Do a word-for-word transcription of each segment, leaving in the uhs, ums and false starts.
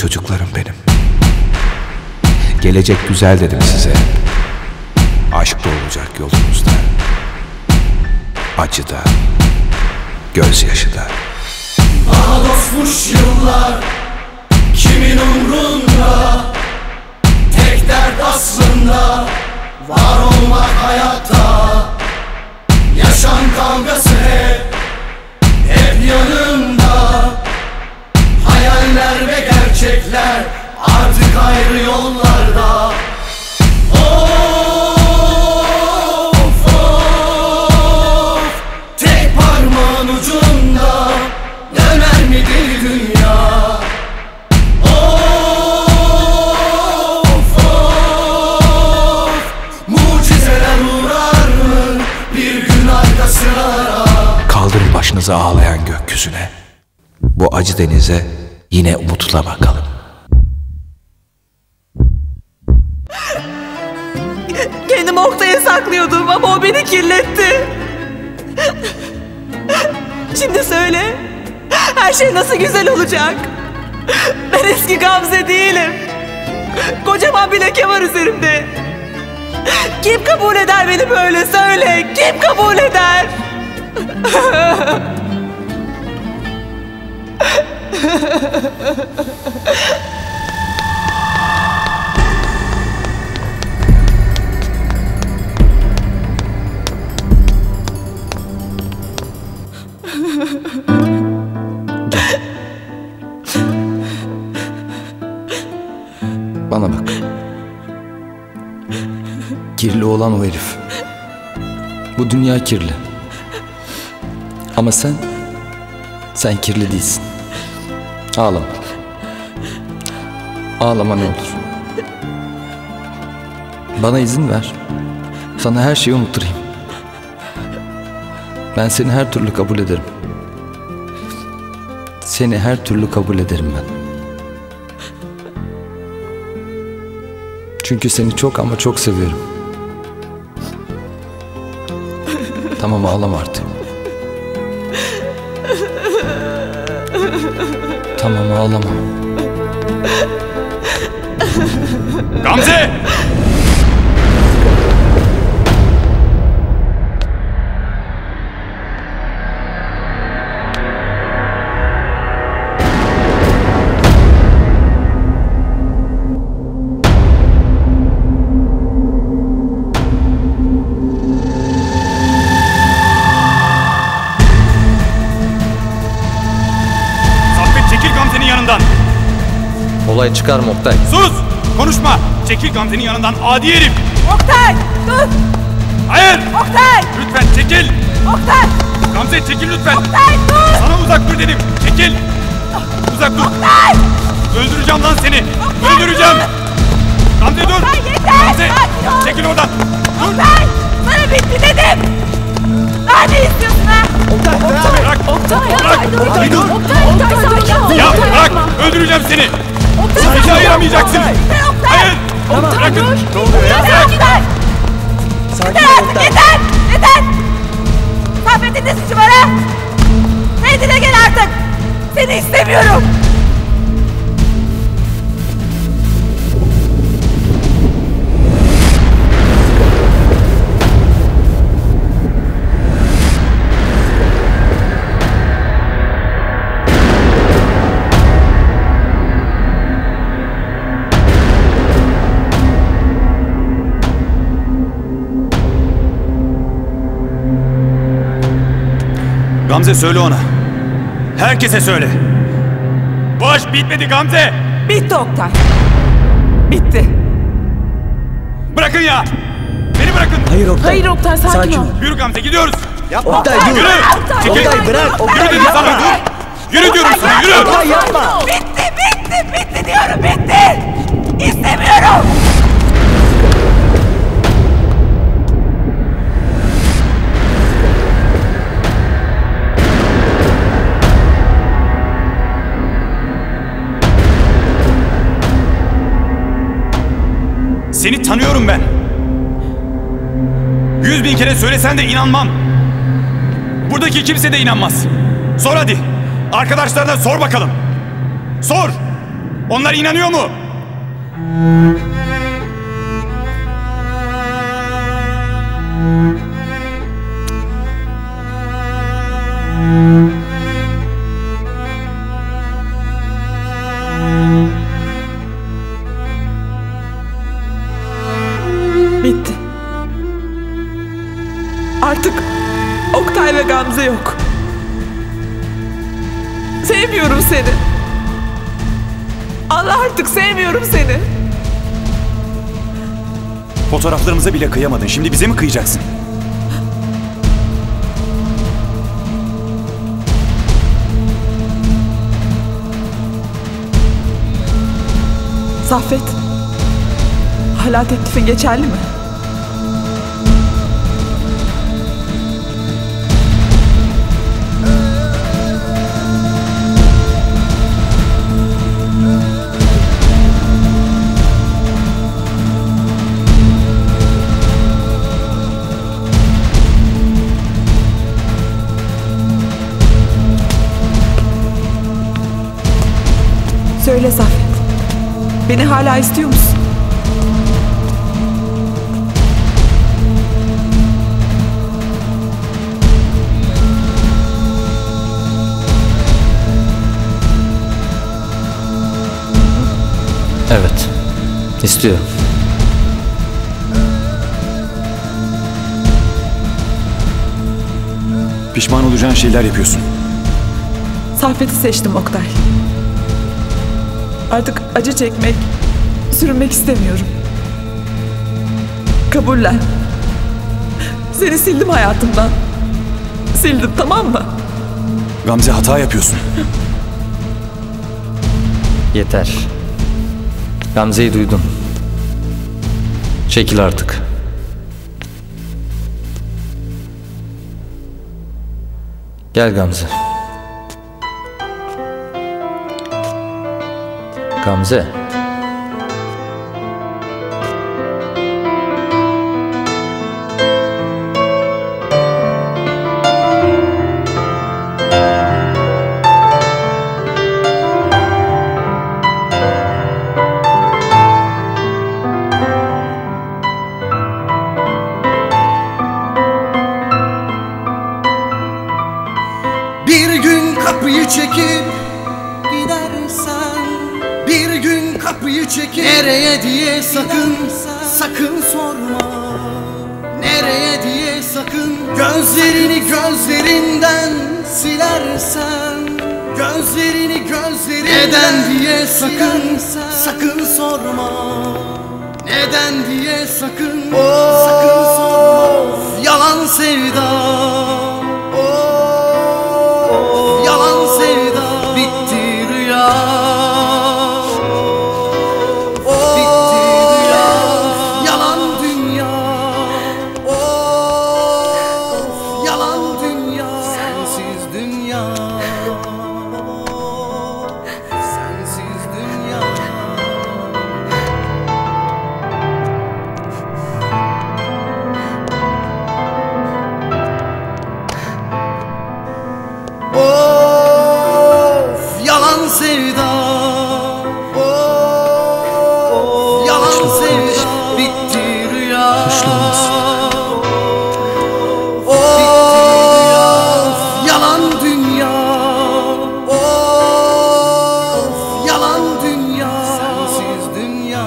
çocuklarım benim. Gelecek güzel dedim size. Aşk da olacak yolunuzda. Acı da, gözyaşı da. Aha dostmuş yıllar, kimin umrunda? Tek dert aslında var olmak hayatta. Yaşam kavgası hep, hep yanımda. Hayaller ve gerçekler artık ayrı yollarda. Of of, tek parmağın ucunda döner mi deli dünya? Of of, mucizeler uğrar mı bir gün arkasına? Kaldırın başınızı ağlayan gökyüzüne. Bu acı denize yine umutla bakalım. Kendimi Oktay'a saklıyordum ama o beni kirletti. Şimdi söyle, her şey nasıl güzel olacak? Ben eski Gamze değilim. Kocaman bir leke var üzerimde. Kim kabul eder beni böyle, söyle? Kim kabul eder? Bana bak. Kirli olan o herif. Bu dünya kirli. Ama sen, sen kirli değilsin. Ağlama. Ağlama ne olur. Bana izin ver. Sana her şeyi unutturayım. Ben seni her türlü kabul ederim. Seni her türlü kabul ederim ben. Çünkü seni çok ama çok seviyorum. Tamam, ağlama artık. Tamam, ağlama. Gamze! Olay çıkarma Oktay. Sus! Konuşma! Çekil Gamze'nin yanından adi herif! Oktay! Dur! Hayır! Oktay! Lütfen çekil! Oktay! Gamze çekil lütfen! Oktay dur! Sana uzak dur dedim! Çekil! Uzak dur! Oktay! Öldüreceğim lan seni! Oktay, Öldüreceğim! dur! Gamze dur! Oktay yeter! Gamze! Çekil oradan! Dur! Oktay! Sana bitti dedim! Daha ne istiyorsun ha? Oktay! Oktay! Bırak! Oktay! Bırak! Oktay dur! Oktay! Oktay sakin ol! Ya bırak! Öldüreceğim seni! Oktay Bizi ayıramayacaksın! Oktay! Hayır! Oktay Bırakın! dur! Oktay sakin ol! Yeter artık yeter! Yeter! Saffet'in ne suçu var ha? Kendine gel artık! Seni istemiyorum! Gamze söyle ona. Herkese söyle. Bu aşk bitmedi Gamze. Bitti Oktay. Bitti. Bırakın ya. Beni bırakın. Hayır Oktay. Hayır Oktay sakin, Sakin ol. ol. Yürü Gamze gidiyoruz. Yapma. Oktay dur. Yürü. Oktay, Çekil. Oktay bırak. Yürü dedim sana dur. Yürü diyorum sana yürü. Oktay yapma. Bitti bitti bitti diyorum bitti. İstemiyorum. Seni tanıyorum ben. Yüz bin kere söylesen de inanmam. Buradaki kimse de inanmaz. Sor hadi. Arkadaşlarına sor bakalım. Sor. Onlar inanıyor mu? Bitti. Artık Oktay ve Gamze yok. Sevmiyorum seni. Allah, artık sevmiyorum seni. Fotoğraflarımıza bile kıyamadın. Şimdi bize mi kıyacaksın? Saffet, hala teklifin geçerli mi? Söyle Saffet, beni hala istiyor musun? Evet. İstiyorum. Pişman olacağın şeyler yapıyorsun. Saffet'i seçtim Oktay. Artık acı çekmek, sürünmek istemiyorum. Kabullen. Seni sildim hayatımdan. Sildim, tamam mı? Gamze, hata yapıyorsun. Yeter. Gamze'yi duydun. Çekil artık. Gel Gamze. Gamze. Bir gün kapıyı çekip gidersen, bir gün kapıyı çekip nereye diye sakın sakın sorma, nereye diye sakın. Gözlerini gözlerinden silersen, gözlerini gözlerinden neden diye sakın sakın sorma, neden diye sakın sakın sorma. Yalan sevda, yalan sevda, bitti rüya, bitti rüya, yalan dünya, of, yalan dünya, sensiz dünya, sensiz dünya. Of, yalan sevda, of, yalan sevda, bitti rüya, of, yalan dünya, of, yalan dünya, sensiz dünya,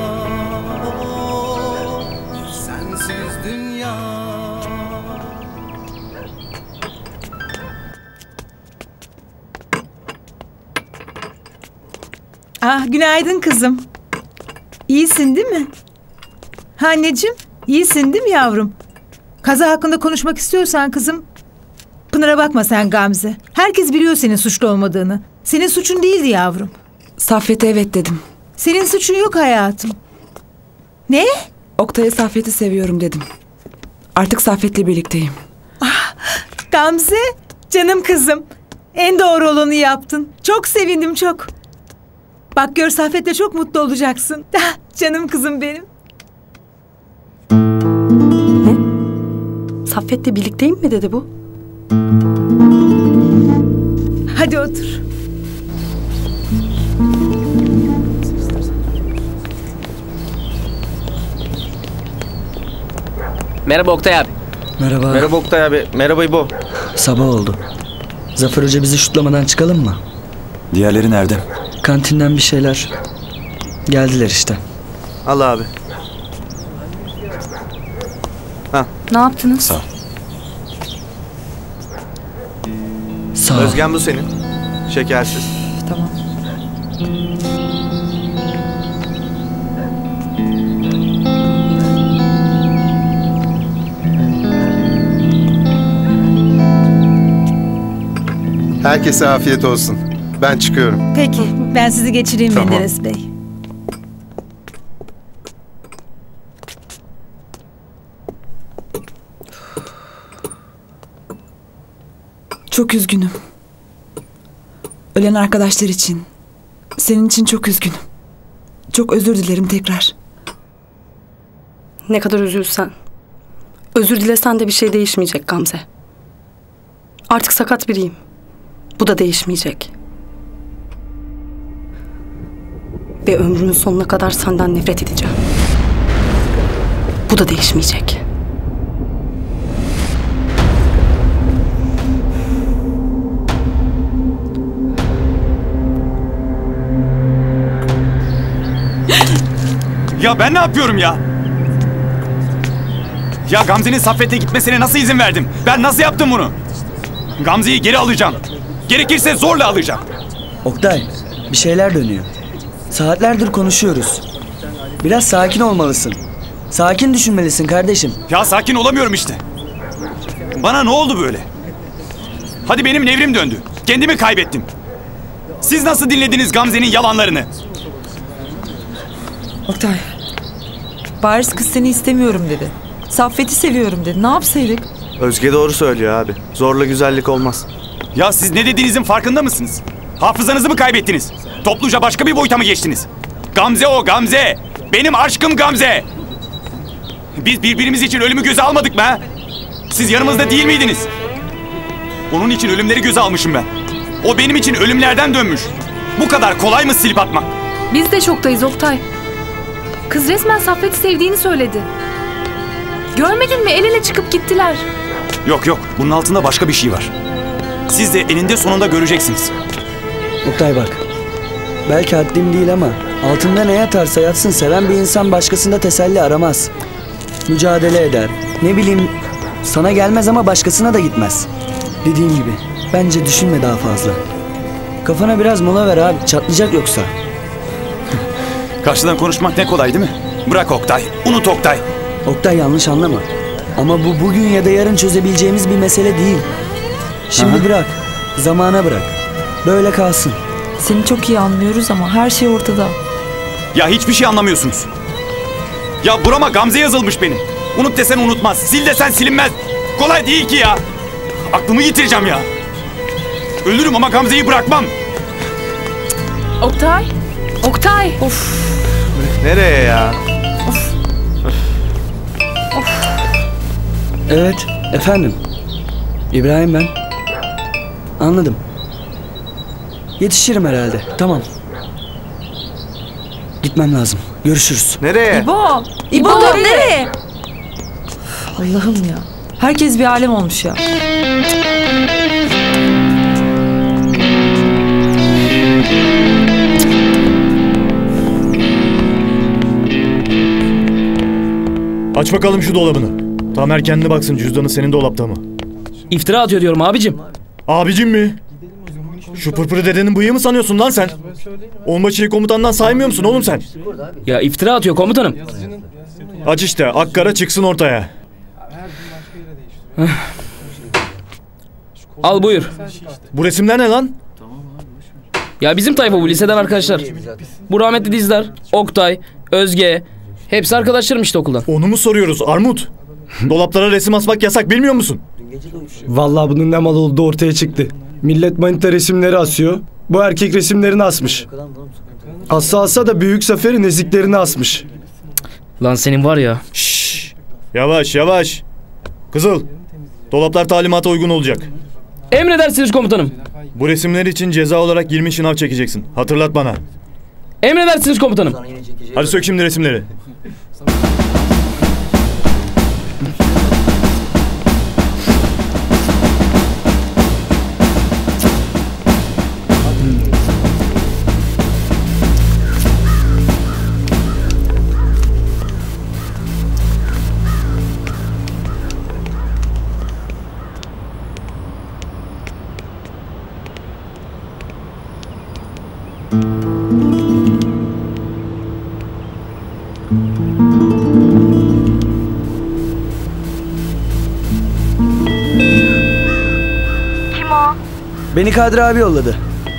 sensiz dünya. Ah, günaydın kızım. İyisin değil mi? Ha anneciğim, iyisin değil mi yavrum? Kaza hakkında konuşmak istiyorsan kızım, Pınar'a bakma sen Gamze. Herkes biliyor senin suçlu olmadığını. Senin suçun değildi yavrum. Saffet'e evet dedim. Senin suçun yok hayatım. Ne? Oktay'a Saffet'i seviyorum dedim. Artık Saffet'le birlikteyim. Gamze, canım kızım. En doğru olanı yaptın. Çok sevindim, çok. Bak gör, Saffet'le çok mutlu olacaksın. Canım kızım benim. Saffet'le birlikteyim mi dedi bu? Hadi otur. Merhaba Oktay abi. Merhaba. Merhaba Oktay abi. Merhaba İbo. Sabah oldu. Zafer Hoca bizi şutlamadan çıkalım mı? Diğerleri nerede? Kantinden bir şeyler. Geldiler işte. Al abi. Ha. Ne yaptınız? Sağ ol. Sağ ol. Özgen bu senin. Şekersiz. Tamam. Herkese afiyet olsun. Ben çıkıyorum. Peki ben sizi geçireyim Tamam. Menderes Bey. Çok üzgünüm. Ölen arkadaşlar için. Senin için çok üzgünüm. Çok özür dilerim tekrar. Ne kadar üzülsen. Özür dilesen de bir şey değişmeyecek Gamze. Artık sakat biriyim. Bu da değişmeyecek. Ve ömrümün sonuna kadar senden nefret edeceğim. Bu da değişmeyecek. Ya ben ne yapıyorum ya? Ya Gamze'nin Saffet'e gitmesine nasıl izin verdim? Ben nasıl yaptım bunu? Gamze'yi geri alacağım. Gerekirse zorla alacağım. Oktay, bir şeyler dönüyor. Saatlerdir konuşuyoruz. Biraz sakin olmalısın. Sakin düşünmelisin kardeşim. Ya sakin olamıyorum işte. Bana ne oldu böyle? Hadi benim nevrim döndü. Kendimi kaybettim. Siz nasıl dinlediniz Gamze'nin yalanlarını? Oktay. Bariz kız seni istemiyorum dedi. Saffet'i seviyorum dedi. Ne yapsaydık? Özge doğru söylüyor abi. Zorla güzellik olmaz. Ya siz ne dediğinizin farkında mısınız? Hafızanızı mı kaybettiniz? Topluca başka bir boyuta mı geçtiniz? Gamze o, Gamze. Benim aşkım Gamze. Biz birbirimiz için ölümü göze almadık mı ha? Siz yanımızda değil miydiniz? Onun için ölümleri göze almışım ben. O benim için ölümlerden dönmüş. Bu kadar kolay mı silip atmak? Biz de şoktayız Oktay. Kız resmen Saffet'i sevdiğini söyledi. Görmedin mi? El ele çıkıp gittiler. Yok yok, bunun altında başka bir şey var. Siz de eninde sonunda göreceksiniz. Oktay bak. Belki haddim değil ama altında ne yatarsa yatsın seven bir insan başkasında teselli aramaz. Mücadele eder. Ne bileyim sana gelmez ama başkasına da gitmez. Dediğim gibi bence düşünme daha fazla. Kafana biraz mola ver abi, çatlayacak yoksa. Karşıdan konuşmak ne kolay değil mi? Bırak Oktay, unut Oktay. Oktay yanlış anlama. Ama bu bugün ya da yarın çözebileceğimiz bir mesele değil. Şimdi Aha. bırak, zamana bırak. Böyle kalsın. Seni çok iyi anlıyoruz ama her şey ortada. Ya hiçbir şey anlamıyorsunuz. Ya burama Gamze yazılmış benim. Unut desen unutmaz, sil desen silinmez. Kolay değil ki ya. Aklımı yitireceğim ya. Ölürüm ama Gamze'yi bırakmam. Oktay. Oktay. Of. Nereye ya? Evet, efendim. İbrahim ben. Anladım. Yetişirim herhalde. Tamam. Gitmem lazım. Görüşürüz. Nereye? İbo. İbo, İbo dur nereye? nereye? Allah'ım ya. Herkes bir alem olmuş ya. Aç bakalım şu dolabını. Tamer kendine baksın, cüzdanı senin dolapta mı? İftira atıyor diyorum abicim. Abicim mi? Şu pırpırı dedenin bıyığı mı sanıyorsun lan sen? Onbaşıyı komutandan saymıyor musun oğlum sen? Ya iftira atıyor komutanım. Aç işte, Akkara çıksın ortaya. Al buyur. Bu resimler ne lan? Ya bizim tayfa bu, liseden arkadaşlar. Bu rahmetli Dizdar, Oktay, Özge. Hepsi arkadaşlarım işte okuldan. Onu mu soruyoruz Armut? Dolaplara resim asmak yasak, bilmiyor musun? Vallahi bunun ne mal olduğu ortaya çıktı. Millet manita resimleri asıyor. Bu erkek resimlerini asmış. Assa assa da büyük Zafer'in eziklerini asmış. Lan senin var ya. Şşş. Yavaş yavaş. Kızıl. Dolaplar talimata uygun olacak. Emredersiniz komutanım. Bu resimler için ceza olarak yirmi şınav çekeceksin. Hatırlat bana. Emredersiniz komutanım. Hadi sök şimdi resimleri. Beni Kadri abi yolladı.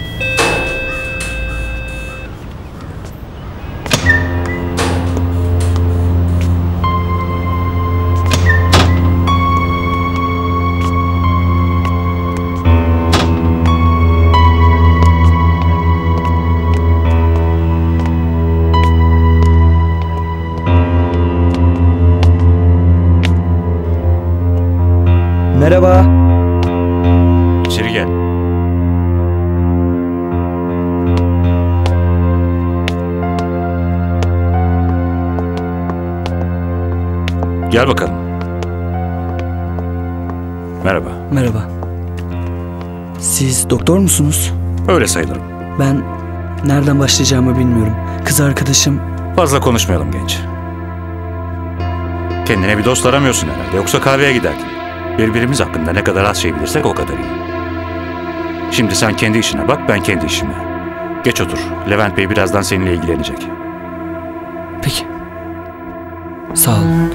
Merhaba. İçeri gel. Gel bakalım. Merhaba. Merhaba. Siz doktor musunuz? Öyle sayılırım. Ben nereden başlayacağımı bilmiyorum. Kız arkadaşım... Fazla konuşmayalım genç. Kendine bir dost aramıyorsun herhalde. Yoksa kahveye giderdin. Birbirimiz hakkında ne kadar az şey bilirsek o kadar iyi. Şimdi sen kendi işine bak, ben kendi işime. Geç otur. Levent Bey birazdan seninle ilgilenecek. Peki. Sağ olun.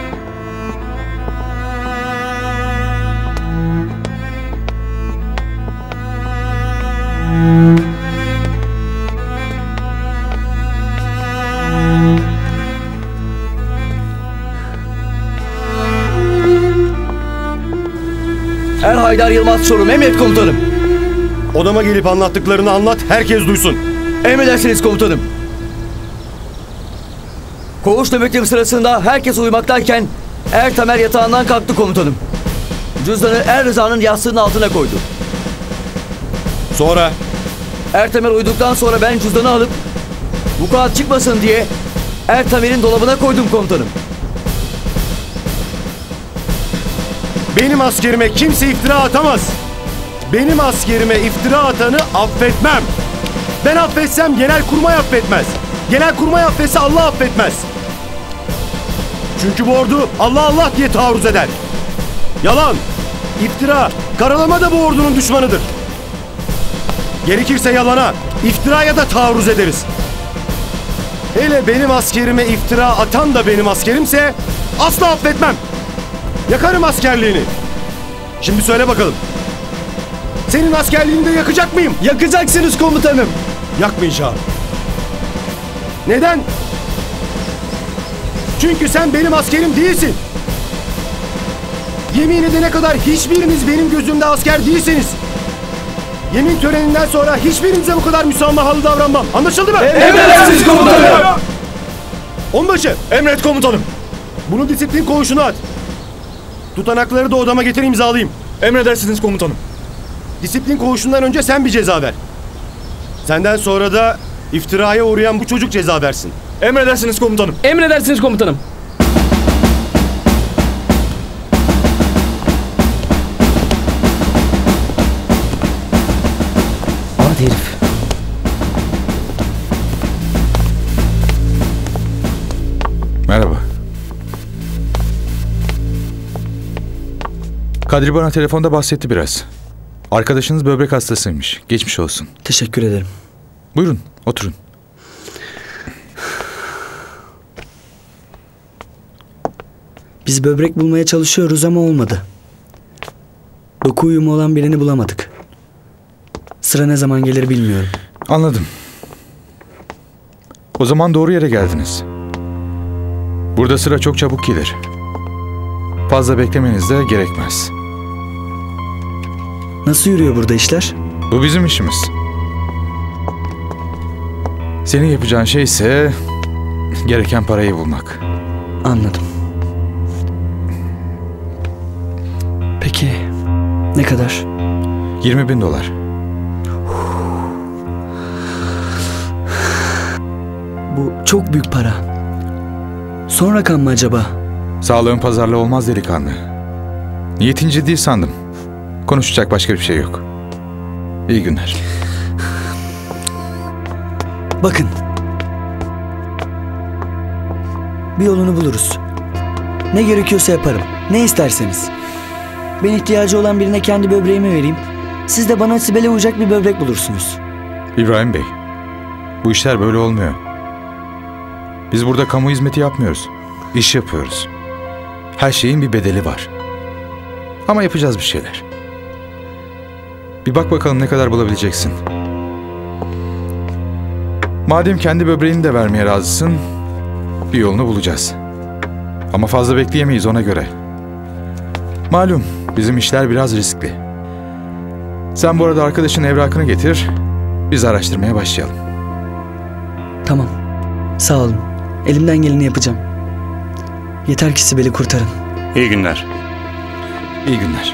Er Haydar Yılmaz Çorum, emret komutanım. Odama gelip anlattıklarını anlat, herkes duysun. Emredersiniz komutanım. Koğuş nöbetleri sırasında herkes uyumaktayken Er Tamer yatağından kalktı komutanım. Cüzdanı Er Rıza'nın yastığının altına koydu. Sonra? Er Tamer uyuduktan sonra ben cüzdanı alıp vukuat çıkmasın diye Er Tamer'in dolabına koydum komutanım. Benim askerime kimse iftira atamaz. Benim askerime iftira atanı affetmem. Ben affetsem Genelkurmay affetmez. Genelkurmay affetse Allah affetmez. Çünkü bu ordu Allah Allah diye taarruz eder. Yalan, iftira, karalama da bu ordunun düşmanıdır. Gerekirse yalana, iftiraya da taarruz ederiz. Hele benim askerime iftira atan da benim askerimse asla affetmem. Yakarım askerliğini. Şimdi söyle bakalım. Senin askerliğini de yakacak mıyım? Yakacaksınız komutanım. Yakmayacağım. Neden? Çünkü sen benim askerim değilsin. Yemin edene kadar hiçbiriniz benim gözümde asker değilsiniz. Yemin töreninden sonra hiçbirinize bu kadar müsamahalı davranmam. Anlaşıldı mı? Emredersiniz komutanım. Onbaşı. Emret komutanım. Bunu disiplin koğuşuna at. Tutanakları da odama getir, imzalayayım. Emredersiniz komutanım. Disiplin koğuşundan önce sen bir ceza ver. Senden sonra da iftiraya uğrayan bu çocuk ceza versin. Emredersiniz komutanım. Emredersiniz komutanım. Hadi herif. Merhaba. Kadri bana telefonda bahsetti biraz. Arkadaşınız böbrek hastasıymış. Geçmiş olsun. Teşekkür ederim. Buyurun, oturun. Biz böbrek bulmaya çalışıyoruz ama olmadı. Doku uyumu olan birini bulamadık. Sıra ne zaman gelir bilmiyorum. Anladım. O zaman doğru yere geldiniz. Burada sıra çok çabuk gelir. Fazla beklemeniz de gerekmez. Nasıl yürüyor burada işler? Bu bizim işimiz. Senin yapacağın şey ise gereken parayı bulmak. Anladım. Peki ne kadar? yirmi bin dolar. Bu çok büyük para. Son rakam mı acaba? Sağlığın pazarlığı olmaz delikanlı. Niyetin ciddi sandım. Konuşacak başka bir şey yok. İyi günler. Bakın. Bir yolunu buluruz. Ne gerekiyorsa yaparım. Ne isterseniz. Ben ihtiyacı olan birine kendi böbreğimi vereyim. Siz de bana Sibel'e uyacak bir böbrek bulursunuz. İbrahim Bey, bu işler böyle olmuyor. Biz burada kamu hizmeti yapmıyoruz. İş yapıyoruz. Her şeyin bir bedeli var. Ama yapacağız bir şeyler. Bir bak bakalım ne kadar bulabileceksin. Madem kendi böbreğini de vermeye razısın, bir yolunu bulacağız. Ama fazla bekleyemeyiz ona göre. Malum bizim işler biraz riskli. Sen bu arada arkadaşın evrakını getir, biz araştırmaya başlayalım. Tamam. Sağ olun. Elimden geleni yapacağım. Yeter ki Sibel'i kurtarın. İyi günler. İyi günler.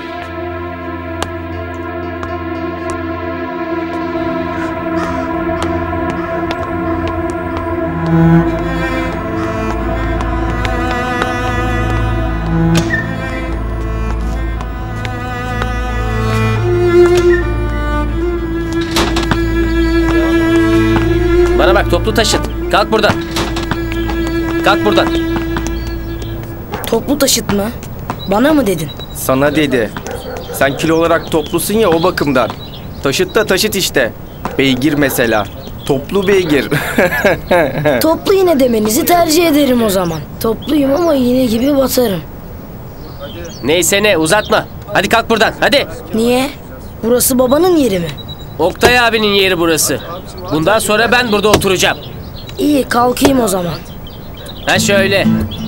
Bana bak, toplu taşıt. Kalk buradan. Kalk buradan. Toplu taşıt mı? Bana mı dedin? Sana dedi. Sen kilo olarak toplusun ya, o bakımdan. Taşıt da taşıt işte. Beygir mesela. Toplu beygir. Toplu iğne demenizi tercih ederim o zaman. Topluyum ama iğne gibi batarım. Neyse ne, uzatma. Hadi kalk buradan, hadi. Niye? Burası babanın yeri mi? Oktay abinin yeri burası. Bundan sonra ben burada oturacağım. İyi, kalkayım o zaman. Ha şöyle.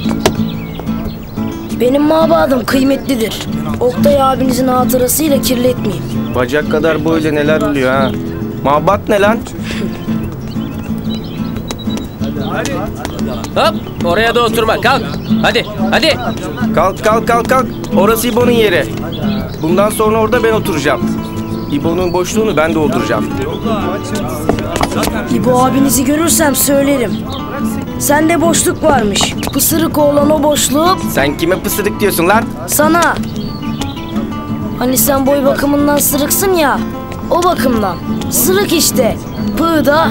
Benim mabadım kıymetlidir. Oktay abinizin hatırasıyla kirletmeyeyim. Bacak kadar boyuyla neler oluyor ha. Mabat ne lan? Hop, oraya da oturma, kalk. Hadi, hadi. Kalk kalk kalk kalk. Orası İbo'nun yeri. Bundan sonra orada ben oturacağım. İbo'nun boşluğunu ben dolduracağım. İbo abinizi görürsem söylerim. Sende boşluk varmış. Pısırık olan o boşluk. Sen kime pısırık diyorsun lan? Sana. Hani sen boy bakımından sırıksın ya. O bakımdan. Sırık işte. Pığı da.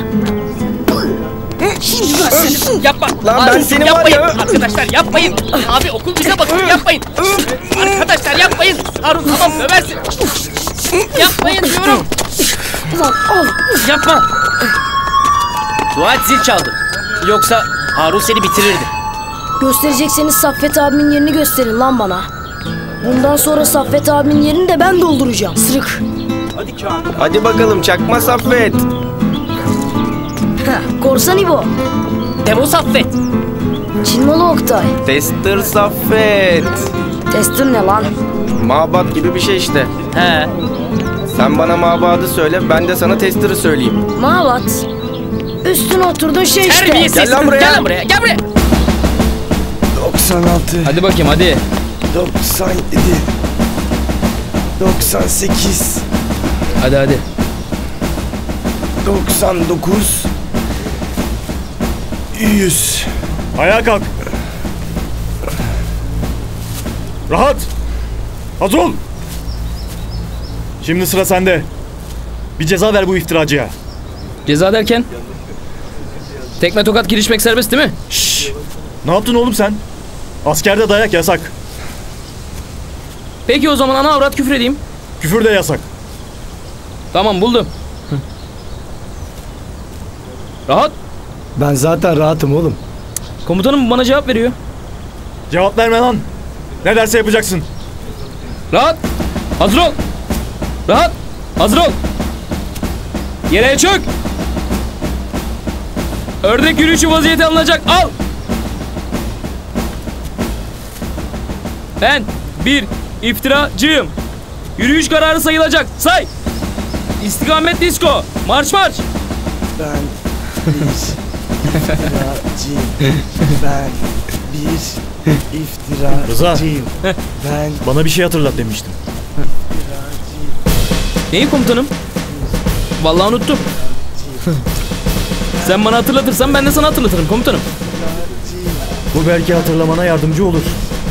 Yapma. Lan ben seni var ya. Arkadaşlar yapmayın. Abi okul bize bakıyor, yapmayın. Arkadaşlar yapmayın. Harun tamam, döversin. Yapmayın diyorum. Yapma. Dua et, zil çaldı. Yoksa Harun seni bitirirdi. Gösterecekseniz Saffet abimin yerini gösterin lan bana. Bundan sonra Saffet abimin yerini de ben dolduracağım. Sırık. Hadi bakalım çakma Saffet. Korsan İbo. Demo Saffet. Çinmalı Oktay. Tester Saffet. Tester ne lan? Mabat gibi bir şey işte. He. Sen bana mabadı söyle, ben de sana tester'ı söyleyeyim. Mabat. Üstüne oturdun şey işte. Terbiyesiz. Gel lan buraya. Gel lan buraya. Gel buraya. doksan altı. Hadi bakayım hadi. doksan yedi. doksan sekiz. Hadi hadi. doksan dokuz. yüz. Ayağa kalk. Rahat. Hazır ol. Şimdi sıra sende. Bir ceza ver bu iftiracıya. Ceza derken? Tekme tokat girişmek serbest değil mi? Şşş. Ne yaptın oğlum sen? Askerde dayak yasak. Peki o zaman ana avrat küfür edeyim. Küfür de yasak. Tamam buldum. Rahat. Ben zaten rahatım oğlum. Komutanım bana cevap veriyor. Cevap verme lan. Ne derse yapacaksın. Rahat. Hazır ol. Rahat. Hazır ol. Yere çök. Ördek yürüyüşü vaziyeti alınacak. Al. Ben bir iftiracıyım. Yürüyüş kararı sayılacak. Say. İstikamet disko. Marş marş. Ben bir iftiracıyım. Ben bir iftiracıyım. Rıza. Ben Bana bir şey hatırlat demiştim. Neyi komutanım? Vallahi unuttum. Sen bana hatırlatırsan ben de sana hatırlatırım komutanım. Bu belki hatırlamana yardımcı olur.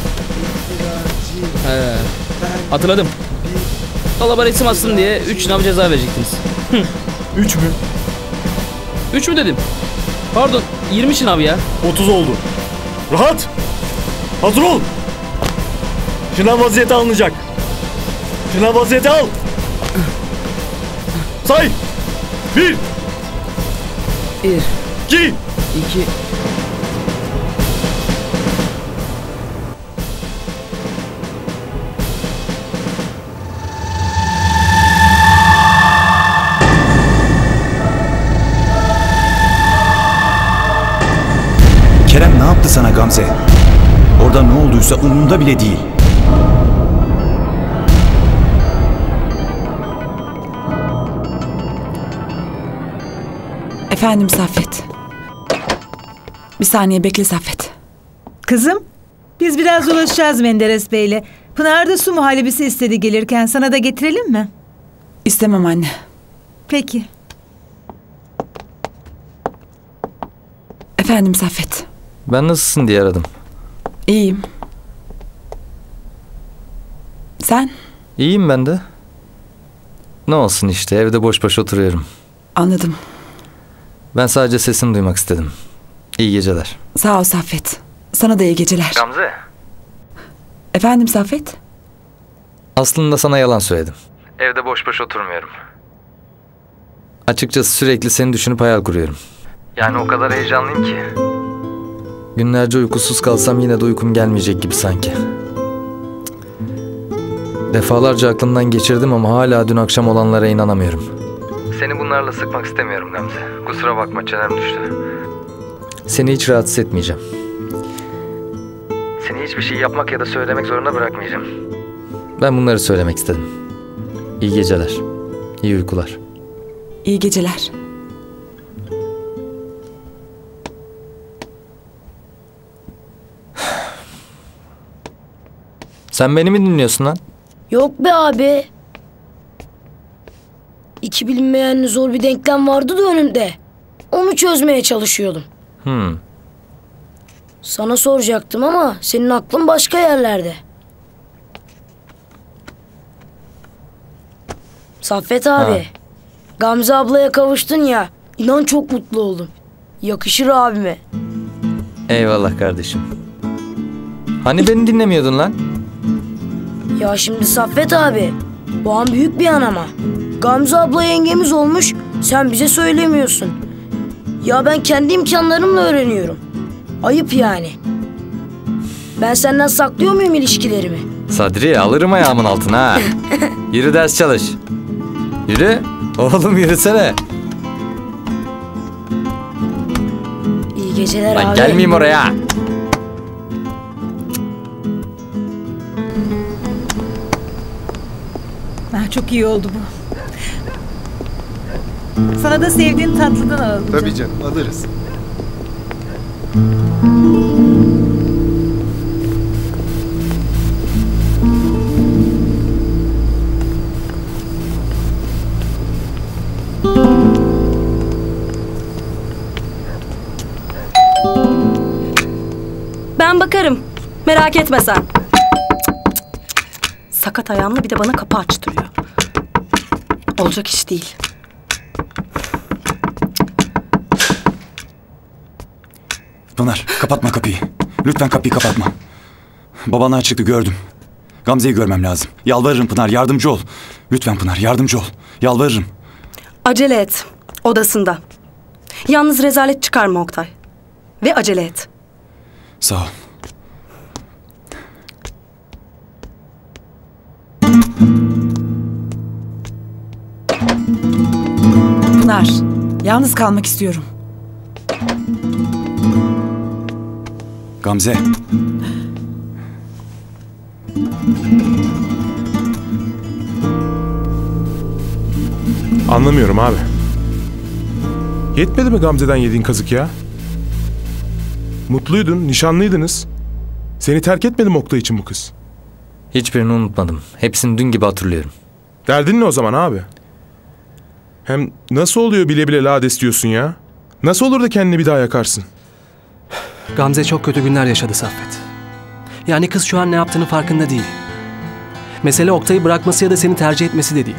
He, hatırladım. Kalabara isim atsın diye üç sınav ceza verecektiniz. Üç mü? Üç mü dedim? Pardon, yirmi sınav ya. Otuz oldu. Rahat. Hazır ol. Şınav vaziyeti alınacak. Şınav vaziyeti al. Say. Bir. Bir. İki. İki. sana Gamze. Orada ne olduysa umurunda bile değil. Efendim Saffet. Bir saniye bekle Saffet. Kızım, biz biraz dolaşacağız Menderes Bey'le. Pınar da su muhallebisi istedi gelirken. Sana da getirelim mi? İstemem anne. Peki. Efendim Saffet. Ben nasılsın diye aradım. İyiyim. Sen? İyiyim ben de. Ne olsun işte, evde boş boş oturuyorum. Anladım. Ben sadece sesini duymak istedim. İyi geceler. Sağ ol Saffet. Sana da iyi geceler. Gamze. Efendim Saffet? Aslında sana yalan söyledim. Evde boş boş oturmuyorum. Açıkçası sürekli seni düşünüp hayal kuruyorum. Yani o kadar heyecanlıyım ki. Günlerce uykusuz kalsam yine de uykum gelmeyecek gibi sanki. Defalarca aklımdan geçirdim ama hala dün akşam olanlara inanamıyorum. Seni bunlarla sıkmak istemiyorum Gamze. Kusura bakma, çenem düştü. Seni hiç rahatsız etmeyeceğim. Seni hiçbir şey yapmak ya da söylemek zorunda bırakmayacağım. Ben bunları söylemek istedim. İyi geceler. İyi uykular. İyi geceler. Sen beni mi dinliyorsun lan? Yok be abi. İki bilinmeyenli zor bir denklem vardı da önümde. Onu çözmeye çalışıyordum. Hmm. Sana soracaktım ama senin aklın başka yerlerde. Saffet abi. Ha. Gamze ablaya kavuştun ya. İnan çok mutlu oldum. Yakışır abime. Eyvallah kardeşim. Hani beni dinlemiyordun lan? Ya şimdi Saffet abi. Bu an büyük bir an ama. Gamze abla yengemiz olmuş. Sen bize söylemiyorsun. Ya ben kendi imkanlarımla öğreniyorum. Ayıp yani. Ben senden saklıyor muyum ilişkilerimi? Sadri, alırım ayağımın altına ha. Yürü, ders çalış. Yürü. Oğlum yürüsene. İyi geceler Lan abi. gelmeyeyim oraya. Ah, çok iyi oldu bu. Sana da sevdiğin tatlıdan alalım. Tabii canım, alırız. Ben bakarım. Merak etme sen. Sakat ayağımla bir de bana kapı açtırıyor. Olacak iş değil. Pınar, kapatma kapıyı. Lütfen kapıyı kapatma. Babanlar çıktı, gördüm. Gamze'yi görmem lazım. Yalvarırım Pınar, yardımcı ol. Lütfen Pınar, yardımcı ol. Yalvarırım. Acele et. Odasında. Yalnız rezalet çıkarma Oktay. Ve acele et. Sağ ol. Pınar, yalnız kalmak istiyorum. Gamze. Anlamıyorum abi. Yetmedi mi Gamze'den yediğin kazık ya? Mutluydun, nişanlıydınız. Seni terk etmedi mi Oktay için bu kız? Hiçbirini unutmadım. Hepsini dün gibi hatırlıyorum. Derdin ne o zaman abi? Hem nasıl oluyor bile bile lades diyorsun ya? Nasıl olur da kendini bir daha yakarsın? Gamze çok kötü günler yaşadı Saffet. Yani kız şu an ne yaptığının farkında değil. Mesele Oktay'ı bırakması ya da seni tercih etmesi de değil.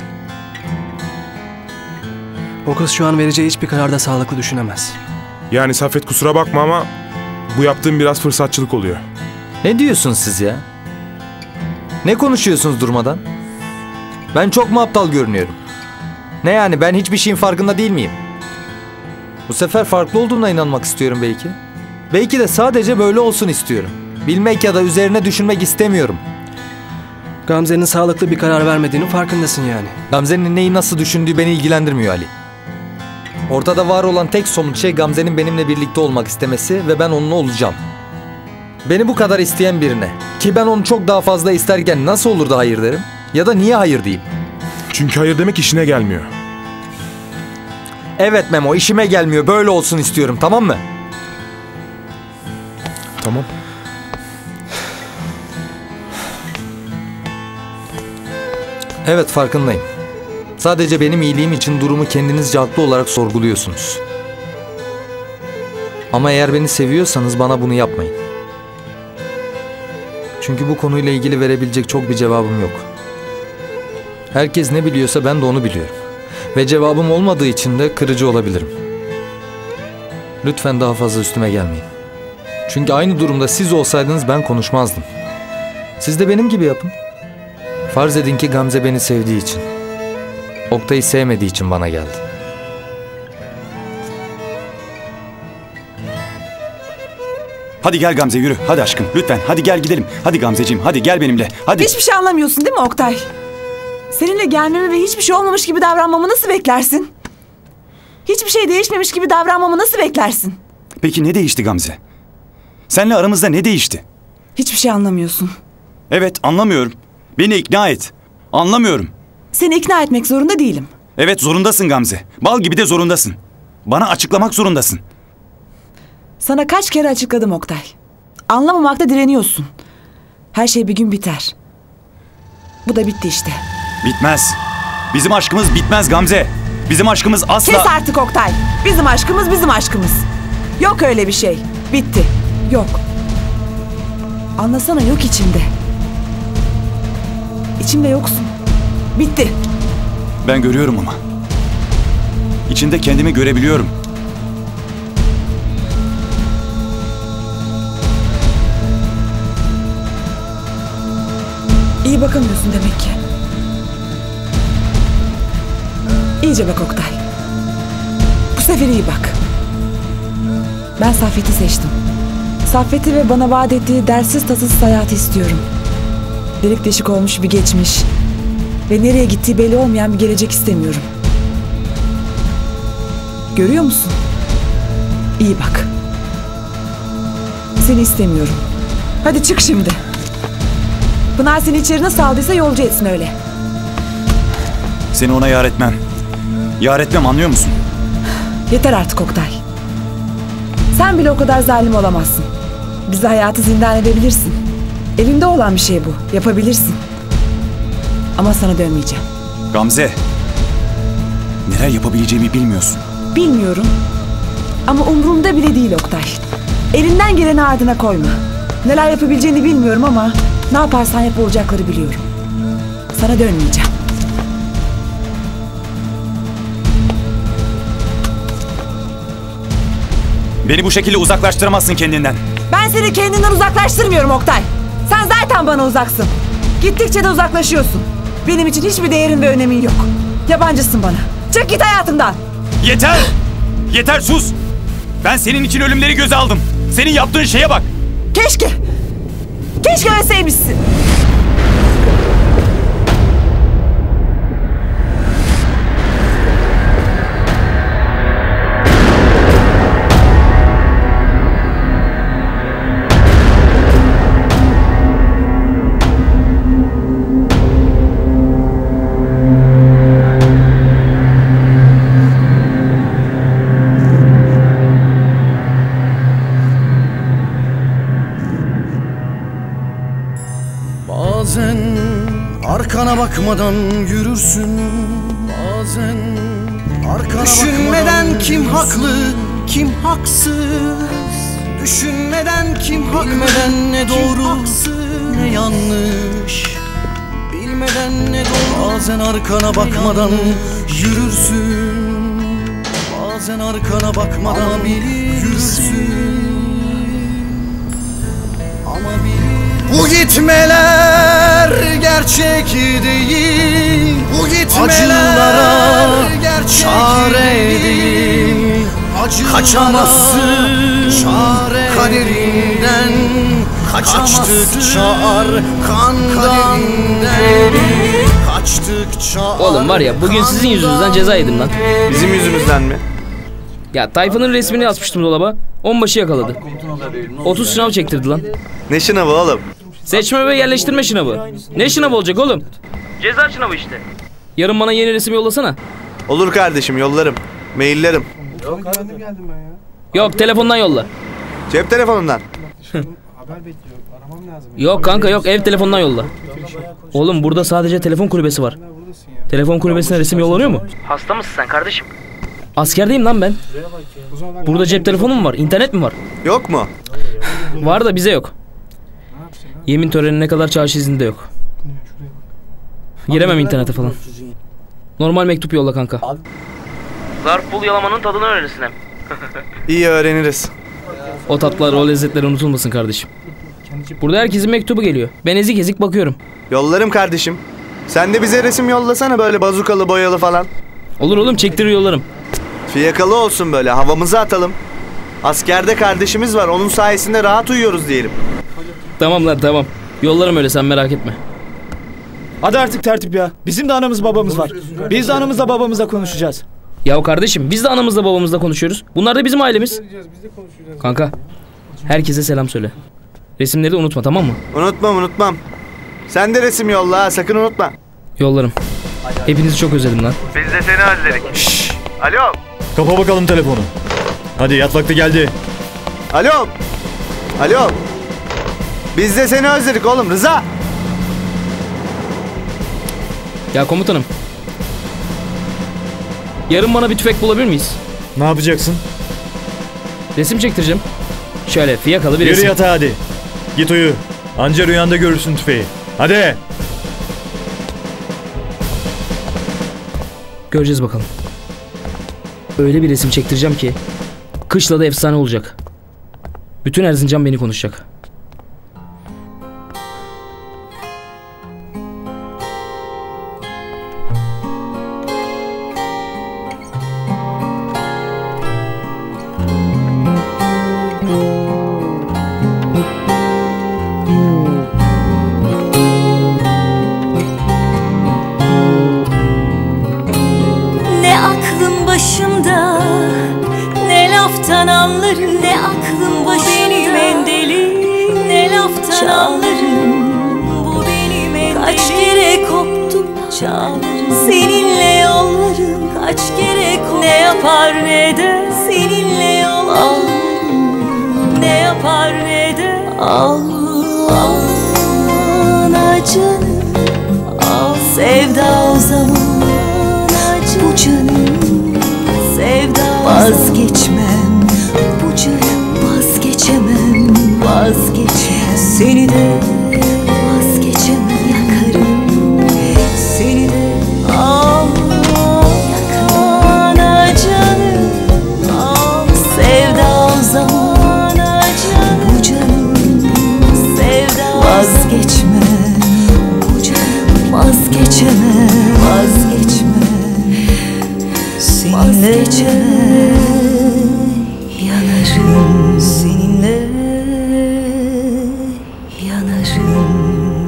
O kız şu an vereceği hiçbir kararda sağlıklı düşünemez. Yani Saffet kusura bakma ama bu yaptığın biraz fırsatçılık oluyor. Ne diyorsunuz siz ya? Ne konuşuyorsunuz durmadan? Ben çok mu aptal görünüyorum? Ne yani, ben hiçbir şeyin farkında değil miyim? Bu sefer farklı olduğuna inanmak istiyorum belki. Belki de sadece böyle olsun istiyorum. Bilmek ya da üzerine düşünmek istemiyorum. Gamze'nin sağlıklı bir karar vermediğinin farkındasın yani. Gamze'nin neyi nasıl düşündüğü beni ilgilendirmiyor Ali. Ortada var olan tek somut şey Gamze'nin benimle birlikte olmak istemesi ve ben onunla olacağım. Beni bu kadar isteyen birine, ki ben onu çok daha fazla isterken nasıl olur da hayır derim? Ya da niye hayır diyeyim? Çünkü hayır demek işine gelmiyor. Evet Memo, işime gelmiyor. Böyle olsun istiyorum, tamam mı? Tamam. Evet, farkındayım. Sadece benim iyiliğim için durumu kendinizce haklı olarak sorguluyorsunuz. Ama eğer beni seviyorsanız bana bunu yapmayın. Çünkü bu konuyla ilgili verebilecek çok bir cevabım yok. Herkes ne biliyorsa ben de onu biliyorum. Ve cevabım olmadığı için de kırıcı olabilirim. Lütfen daha fazla üstüme gelmeyin. Çünkü aynı durumda siz olsaydınız ben konuşmazdım. Siz de benim gibi yapın. Farz edin ki Gamze beni sevdiği için, Oktay'ı sevmediği için bana geldi. Hadi gel Gamze, yürü. Hadi aşkım, lütfen. Hadi gel gidelim. Hadi Gamzeciğim, hadi gel benimle. Hadi. Hiçbir şey anlamıyorsun değil mi Oktay? Seninle gelmemi ve hiçbir şey olmamış gibi davranmamı nasıl beklersin? Hiçbir şey değişmemiş gibi davranmamı nasıl beklersin? Peki ne değişti Gamze? Seninle aramızda ne değişti? Hiçbir şey anlamıyorsun. Evet, anlamıyorum. Beni ikna et. Anlamıyorum. Seni ikna etmek zorunda değilim. Evet, zorundasın Gamze. Bal gibi de zorundasın. Bana açıklamak zorundasın. Sana kaç kere açıkladım Oktay. Anlamamakta direniyorsun. Her şey bir gün biter. Bu da bitti işte. Bitmez. Bizim aşkımız bitmez Gamze. Bizim aşkımız asla... Kes artık Oktay. Bizim aşkımız bizim aşkımız. Yok öyle bir şey. Bitti. Yok. Anlasana, yok içimde. İçimde yoksun. Bitti. Ben görüyorum ama. İçinde kendimi görebiliyorum. İyi bakamıyorsun demek ki. İyice bak Oktay. Bu sefer iyi bak. Ben Saffet'i seçtim. Saffet'i ve bana vaat ettiği dersiz tasasız hayatı istiyorum. Delik deşik olmuş bir geçmiş ve nereye gittiği belli olmayan bir gelecek istemiyorum. Görüyor musun? İyi bak. Seni istemiyorum. Hadi çık şimdi. Pınar seni içeri nasıl aldıysa yolcu etsin öyle. Seni ona yar etmem. Yar etmem, anlıyor musun? Yeter artık Oktay. Sen bile o kadar zalim olamazsın. Bizi hayatı zindan edebilirsin. Elinde olan bir şey bu. Yapabilirsin. Ama sana dönmeyeceğim. Gamze. Neler yapabileceğimi bilmiyorsun. Bilmiyorum. Ama umurumda bile değil Oktay. Elinden geleni ardına koyma. Neler yapabileceğini bilmiyorum ama ne yaparsan yap olacakları biliyorum. Sana dönmeyeceğim. Beni bu şekilde uzaklaştıramazsın kendinden. Ben seni kendinden uzaklaştırmıyorum Oktay. Sen zaten bana uzaksın. Gittikçe de uzaklaşıyorsun. Benim için hiçbir değerin ve önemin yok. Yabancısın bana. Çık git hayatımdan. Yeter! Yeter, sus! Ben senin için ölümleri göze aldım. Senin yaptığın şeye bak. Keşke. Keşke ölseymişsin. Bazen arkana bakmadan yürürsün. Bazen arkana düşünmeden bakmadan kim yürürsün. Haklı, kim haksız. Düşünmeden kim haklı, bilmeden ne doğru, haksız, ne yanlış. Bilmeden ne doğru. Bazen arkana bakmadan yürürsün. Bazen arkana bakmadan yürürsün. Ama bilirsin. Bu gitmeler gerçek değil. Bu gitmeler gerçek çare değil. Kaçamazsın kaderinden. Kaçtıkça arkandan kaçtıkça. Oğlum var ya, bugün sizin yüzünüzden ceza yedim lan. Bizim yüzümüzden mi? Ya Tayfun'un resmini asmıştım dolaba. Onbaşı yakaladı. otuz sınav çektirdi lan. Ne sınavı oğlum? Seçme ve yerleştirme sınavı. Ne sınavı olacak oğlum? Ceza sınavı işte. Yarın bana yeni resim yollasana. Olur kardeşim, yollarım. Maillerim. Yok kendim geldim ben ya. Yok telefondan yolla. Cep telefonundan. Yok kanka yok, ev telefonundan yolla. Oğlum burada sadece telefon kulübesi var. Telefon kulübesine resim yollanıyor mu? Hasta mısın sen kardeşim? Askerdeyim lan ben. Burada cep telefonu mu var? İnternet mi var? Yok mu? Var da bize yok. Yemin törenine kadar çarşı izinde yok. Giremem internete falan. Normal mektup yolla kanka. Zarf bul yalamanın tadını öğrenirsin hem. İyi öğreniriz. O tatlar, o lezzetler unutulmasın kardeşim. Burada herkesin mektubu geliyor. Ben ezik ezik bakıyorum. Yollarım kardeşim. Sen de bize resim yollasana, böyle bazukalı, boyalı falan. Olur oğlum, çektirir yollarım. Fiyakalı olsun, böyle havamızı atalım. Askerde kardeşimiz var, onun sayesinde rahat uyuyoruz diyelim. Tamam lan tamam. Yollarım öyle, sen merak etme. Hadi artık tertip ya. Bizim de anamız babamız var. Biz de anamızla babamızla konuşacağız. Ya kardeşim biz de anamızla babamızla konuşuyoruz. Bunlar da bizim ailemiz. Kanka herkese selam söyle. Resimleri de unutma, tamam mı? Unutmam unutmam. Sen de resim yolla ha, sakın unutma. Yollarım. Hepinizi çok özledim lan. Biz de seni özledik. Şşş. Alo. Kapa bakalım telefonu. Hadi yat vakti geldi. Alo. Alo. Biz de seni özledik oğlum, Rıza. Ya komutanım. Yarın bana bir tüfek bulabilir miyiz? Ne yapacaksın? Resim çektireceğim. Şöyle fiyakalı bir Yürü resim. yatağa hadi. Git uyu. Anca rüyanda görürsün tüfeği. Hadi. Göreceğiz bakalım. Öyle bir resim çektireceğim ki kışla da efsane olacak. Bütün Erzincan beni konuşacak. Ne aklım başımda, ne laftan anlarım. Ne aklım başımda, benim en deli, ne laftan anlarım. Bu benim en kaç kere koptum çağlarım. Seninle yollarım kaç kere koptum. Ne yapar ne de seninle yollarım. Ne yapar ne de al, al, ana canım. Al sevda o zaman. Bu canım sevda vazgeçmem. Bu canım vazgeçemem. Vazgeçemem. Seni de vazgeçemem. Yakarım seni de. Al ana canım. Al sevda o zaman. Bu canım sevda vazgeçmem. Bu canım vazgeçemem. Vazgeçmem. Seninle yanarım, seninle yanarım.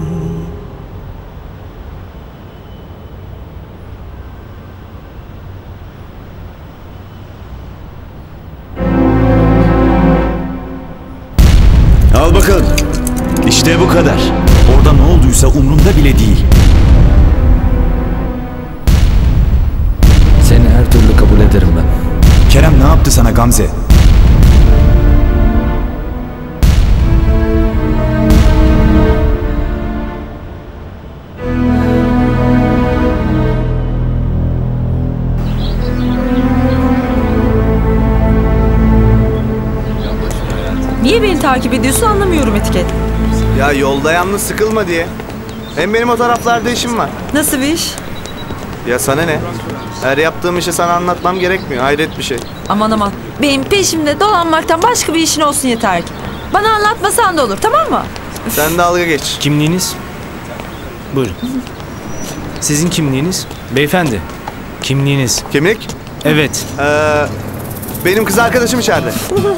Al bakalım. İşte bu kadar. Orada ne olduysa umrumda bile değil. Seni her türlü kabul ederim ben. Kerem ne yaptı sana Gamze? Niye beni takip ediyorsun anlamıyorum Etiket. Ya yolda yalnız sıkılma diye. Hem benim o taraflarda işim var. Nasıl bir iş? Ya sana ne? Her yaptığım işi sana anlatmam gerekmiyor. Hayret bir şey. Aman aman. Benim peşimde dolanmaktan başka bir işin olsun yeter ki. Bana anlatmasan da olur, tamam mı? Sen dalga geç. Kimliğiniz? Buyurun. Sizin kimliğiniz? Beyefendi. Kimliğiniz? Kimlik? Evet. Ee, benim kız arkadaşım içeride.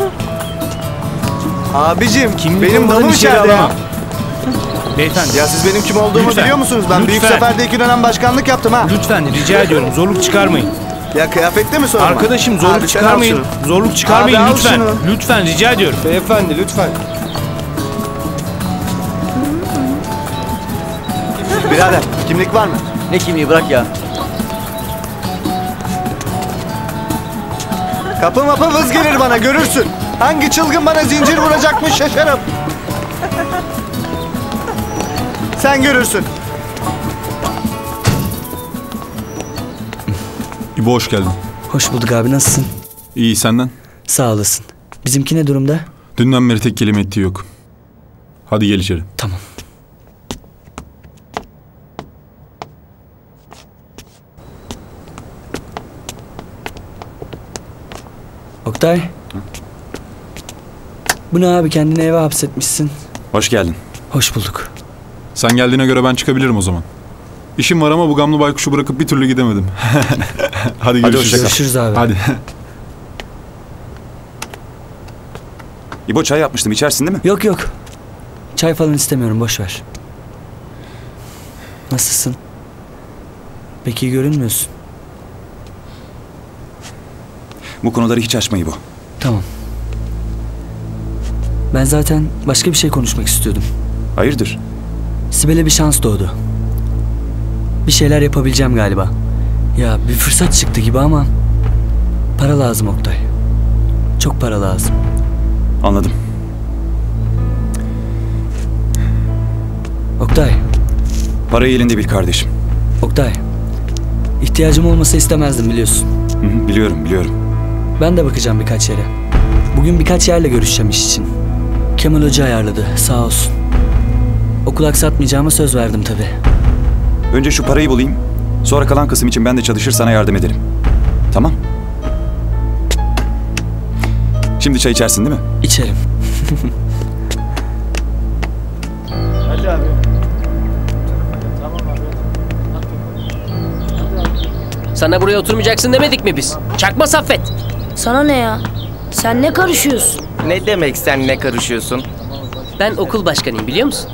Abicim, benim olmadan damım içeri içeride ya. alamam. Beyefendi. Ya siz benim kim olduğumu Lütfen. biliyor musunuz? Ben büyük Lütfen. seferde iki dönem başkanlık yaptım ha. Lütfen rica ediyorum zorluk çıkarmayın. Ya kıyafette mi sorun var? Arkadaşım zorluk Abi, sen al çıkarmayın. şunu. Zorluk çıkarmayın Abi, al lütfen. şunu. Lütfen rica ediyorum. Beyefendi lütfen. Birader kimlik var mı? Ne kimliği bırak ya. Kapı mapı vız gelir bana görürsün. Hangi çılgın bana zincir vuracakmış şaşarım. Sen görürsün. İbo hoş geldin. Hoş bulduk abi, nasılsın? İyi senden? Sağ olasın. Bizimki ne durumda? Dünden beri tek kelime ettiği yok. Hadi gel içeri. Tamam. Oktay. Bu ne abi, kendini eve hapsetmişsin. Hoş geldin. Hoş bulduk. Sen geldiğine göre ben çıkabilirim o zaman. İşim var ama bu gamlı baykuşu bırakıp bir türlü gidemedim. Hadi görüşürüz. Hadi görüşürüz abi. Hadi. İbo çay yapmıştım, içersin değil mi? Yok yok. Çay falan istemiyorum, boş ver. Nasılsın? Pek iyi görünmüyorsun. Bu konuları hiç açma İbo. Tamam. Ben zaten başka bir şey konuşmak istiyordum. Hayırdır? Sibel'e bir şans doğdu. Bir şeyler yapabileceğim galiba. Ya bir fırsat çıktı gibi ama para lazım Oktay. Çok para lazım. Anladım. Oktay. Parayı elinde bil kardeşim. Oktay. İhtiyacım olmasa istemezdim biliyorsun. Hı hı, biliyorum biliyorum. Ben de bakacağım birkaç yere. Bugün birkaç yerle görüşeceğim iş için. Kemal Hoca ayarladı, sağ olsun. Okul aksatmayacağıma söz verdim tabii. Önce şu parayı bulayım. Sonra kalan kısım için ben de çalışır sana yardım ederim. Tamam? Şimdi çay içersin değil mi? İçerim. Hadi abi. Sana buraya oturmayacaksın demedik mi biz? Çakma Saffet. Sana ne ya? Sen ne karışıyorsun? Ne demek sen ne karışıyorsun? Ben okul başkanıyım biliyor musun?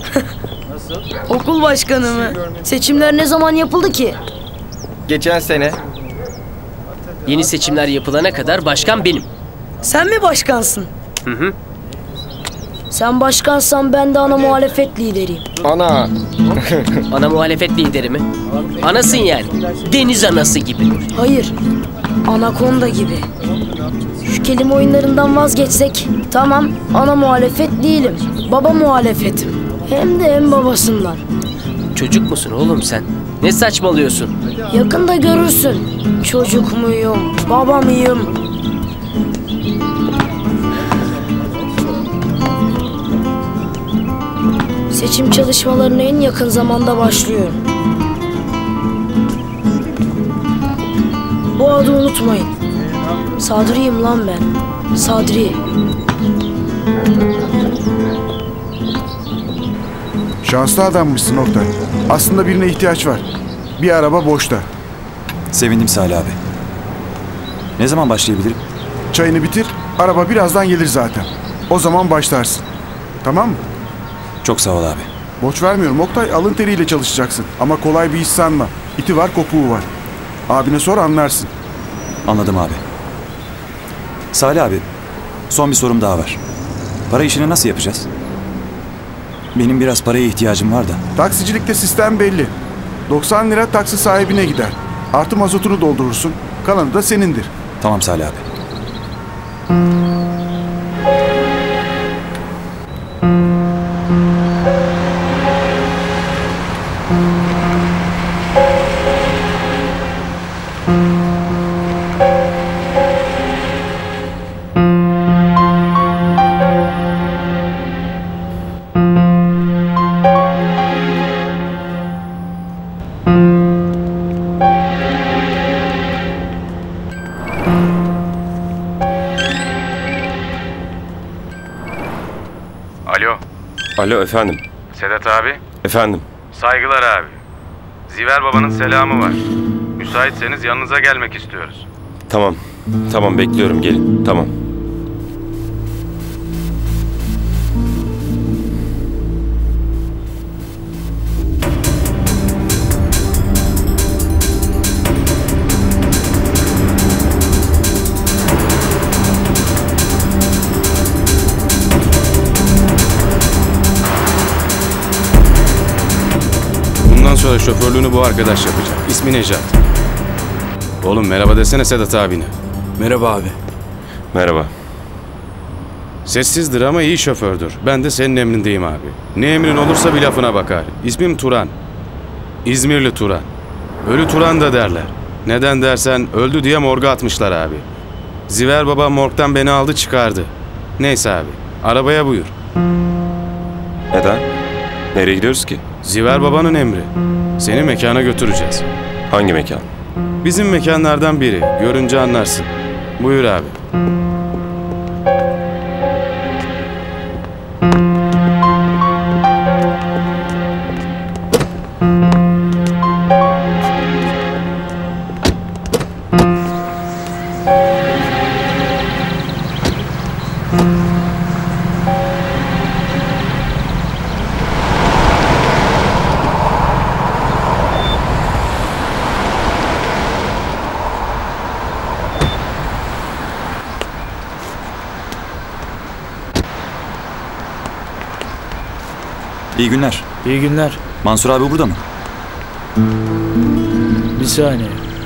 Okul başkanı mı? Seçimler ne zaman yapıldı ki? Geçen sene. Yeni seçimler yapılana kadar başkan benim. Sen mi başkansın? Hı hı. Sen başkansan ben de ana muhalefet lideriyim. Ana. Ana muhalefet lideri mi? Anasın yani. Deniz anası gibi. Hayır. Anakonda gibi. Şu kelime oyunlarından vazgeçsek. Tamam, ana muhalefet değilim. Baba muhalefetim. Hem de en babasından. Çocuk musun oğlum sen? Ne saçmalıyorsun? Yakında görürsün. Çocuk muyum, baba mıyım? Seçim çalışmalarına en yakın zamanda başlıyorum. Bu adı unutmayın. Sadri'yim lan ben. Sadri. Şanslı adammışsın Oktay. Aslında birine ihtiyaç var. Bir araba boşta. Sevindim Salih abi. Ne zaman başlayabilirim? Çayını bitir, araba birazdan gelir zaten. O zaman başlarsın. Tamam mı? Çok sağ ol abi. Borç vermiyorum Oktay, alın teriyle çalışacaksın. Ama kolay bir iş sanma. İti var, kopuğu var. Abine sor anlarsın. Anladım abi. Salih abi, son bir sorum daha var. Para işini nasıl yapacağız? Benim biraz paraya ihtiyacım var da. Taksicilikte sistem belli. doksan lira taksi sahibine gider. Artı mazotunu doldurursun. Kalanı da senindir. Tamam Salih abi. Alo. Alo efendim. Sedat abi. Efendim. Saygılar abi. Ziver babanın selamı var. Müsaitseniz yanınıza gelmek istiyoruz. Tamam. Tamam bekliyorum gelin. Tamam. sonra şoförlüğünü bu arkadaş yapacak. İsmi Necat. Oğlum merhaba desene Sedat abine. Merhaba abi. Merhaba. Sessizdir ama iyi şofördür. Ben de senin emrindeyim abi. Ne emrin olursa bir lafına bakar. İsmim Turan. İzmirli Turan. Ölü Turan da derler. Neden dersen öldü diye morga atmışlar abi. Ziver babam morgdan beni aldı çıkardı. Neyse abi. Arabaya buyur. Neden? Nereye gidiyoruz ki? Ziver babanın emri. Seni mekana götüreceğiz. Hangi mekan? Bizim mekanlardan biri. Görünce anlarsın. Buyur abi. İyi günler. İyi günler. Mansur abi burada mı? Bir saniye.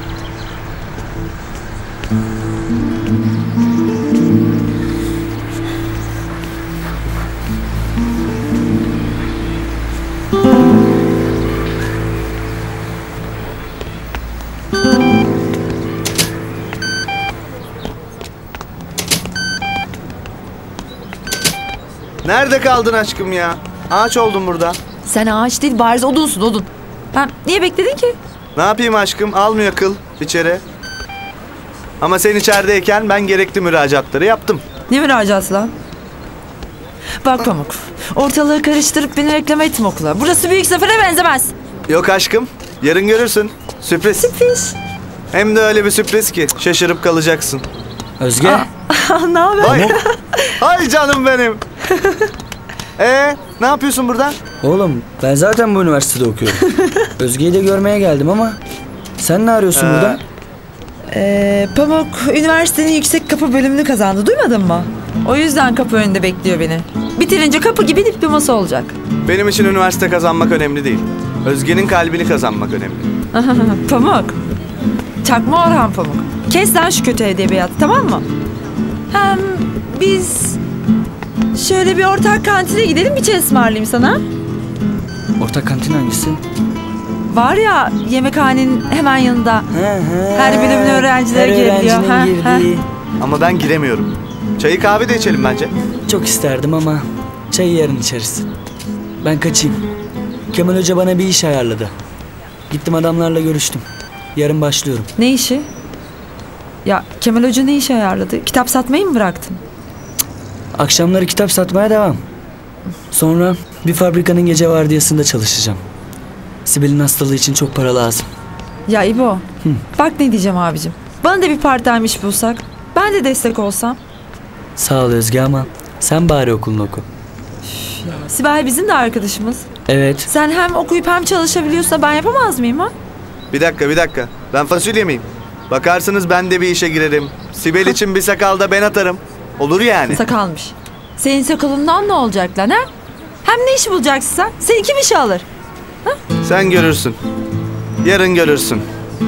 Nerede kaldın aşkım ya? Ağaç oldum burada. Sen ağaç değil bariz odunsun odun. Ha, niye bekledin ki? Ne yapayım aşkım? Almıyor kıl içeri. Ama sen içerideyken ben gerekli müracaatları yaptım. Ne müracaatı lan? Bak Pamuk, ortalığı karıştırıp beni reklam etme okula. Burası büyük sefere benzemez. Yok aşkım. Yarın görürsün. Sürpriz. Sürpriz. Hem de öyle bir sürpriz ki şaşırıp kalacaksın. Özge. Ne haber? Hay, hay canım benim. Ee, ne yapıyorsun burada? Oğlum ben zaten bu üniversitede okuyorum. Özge'yi de görmeye geldim ama sen ne arıyorsun Ee, burada? Ee, Pamuk üniversitenin yüksek kapı bölümünü kazandı. Duymadın mı? O yüzden kapı önünde bekliyor beni. Bitirince kapı gibi diploması olacak. Benim için üniversite kazanmak önemli değil. Özge'nin kalbini kazanmak önemli. Pamuk. Çakma Orhan Pamuk. Kes lan şu kötü edebiyatı, tamam mı? Hem biz şöyle bir ortak kantine gidelim, bir çay ısmarlayayım sana. Ortak kantin hangisi? Var ya yemekhanenin hemen yanında. He he. Her bölümün öğrencileri Her geliyor. öğrencinin Ha, girdiği. ha. Ama ben giremiyorum. Çayı kahve de içelim bence. Çok isterdim ama çayı yarın içeriz. Ben kaçayım. Kemal Hoca bana bir iş ayarladı. Gittim adamlarla görüştüm. Yarın başlıyorum. Ne işi? Ya Kemal Hoca ne iş ayarladı? Kitap satmayı mı bıraktın? Akşamları kitap satmaya devam. Sonra bir fabrikanın gece vardiyasında çalışacağım. Sibel'in hastalığı için çok para lazım. Ya İbo, Hı. bak ne diyeceğim abicim. Bana da bir part-time iş bulsak, ben de destek olsam. Sağ ol Özge ama sen bari okulunu oku. Sibel bizim de arkadaşımız. Evet. Sen hem okuyup hem çalışabiliyorsa ben yapamaz mıyım ha? Bir dakika bir dakika. Ben fasulye miyim? Bakarsınız ben de bir işe girerim. Sibel için bir sakal da ben atarım. Olur yani. Sakalmış. Senin sakalından ne olacak lan ha? Hem ne iş bulacaksın sen? Seni kim işe alır? Sen görürsün. Yarın görürsün.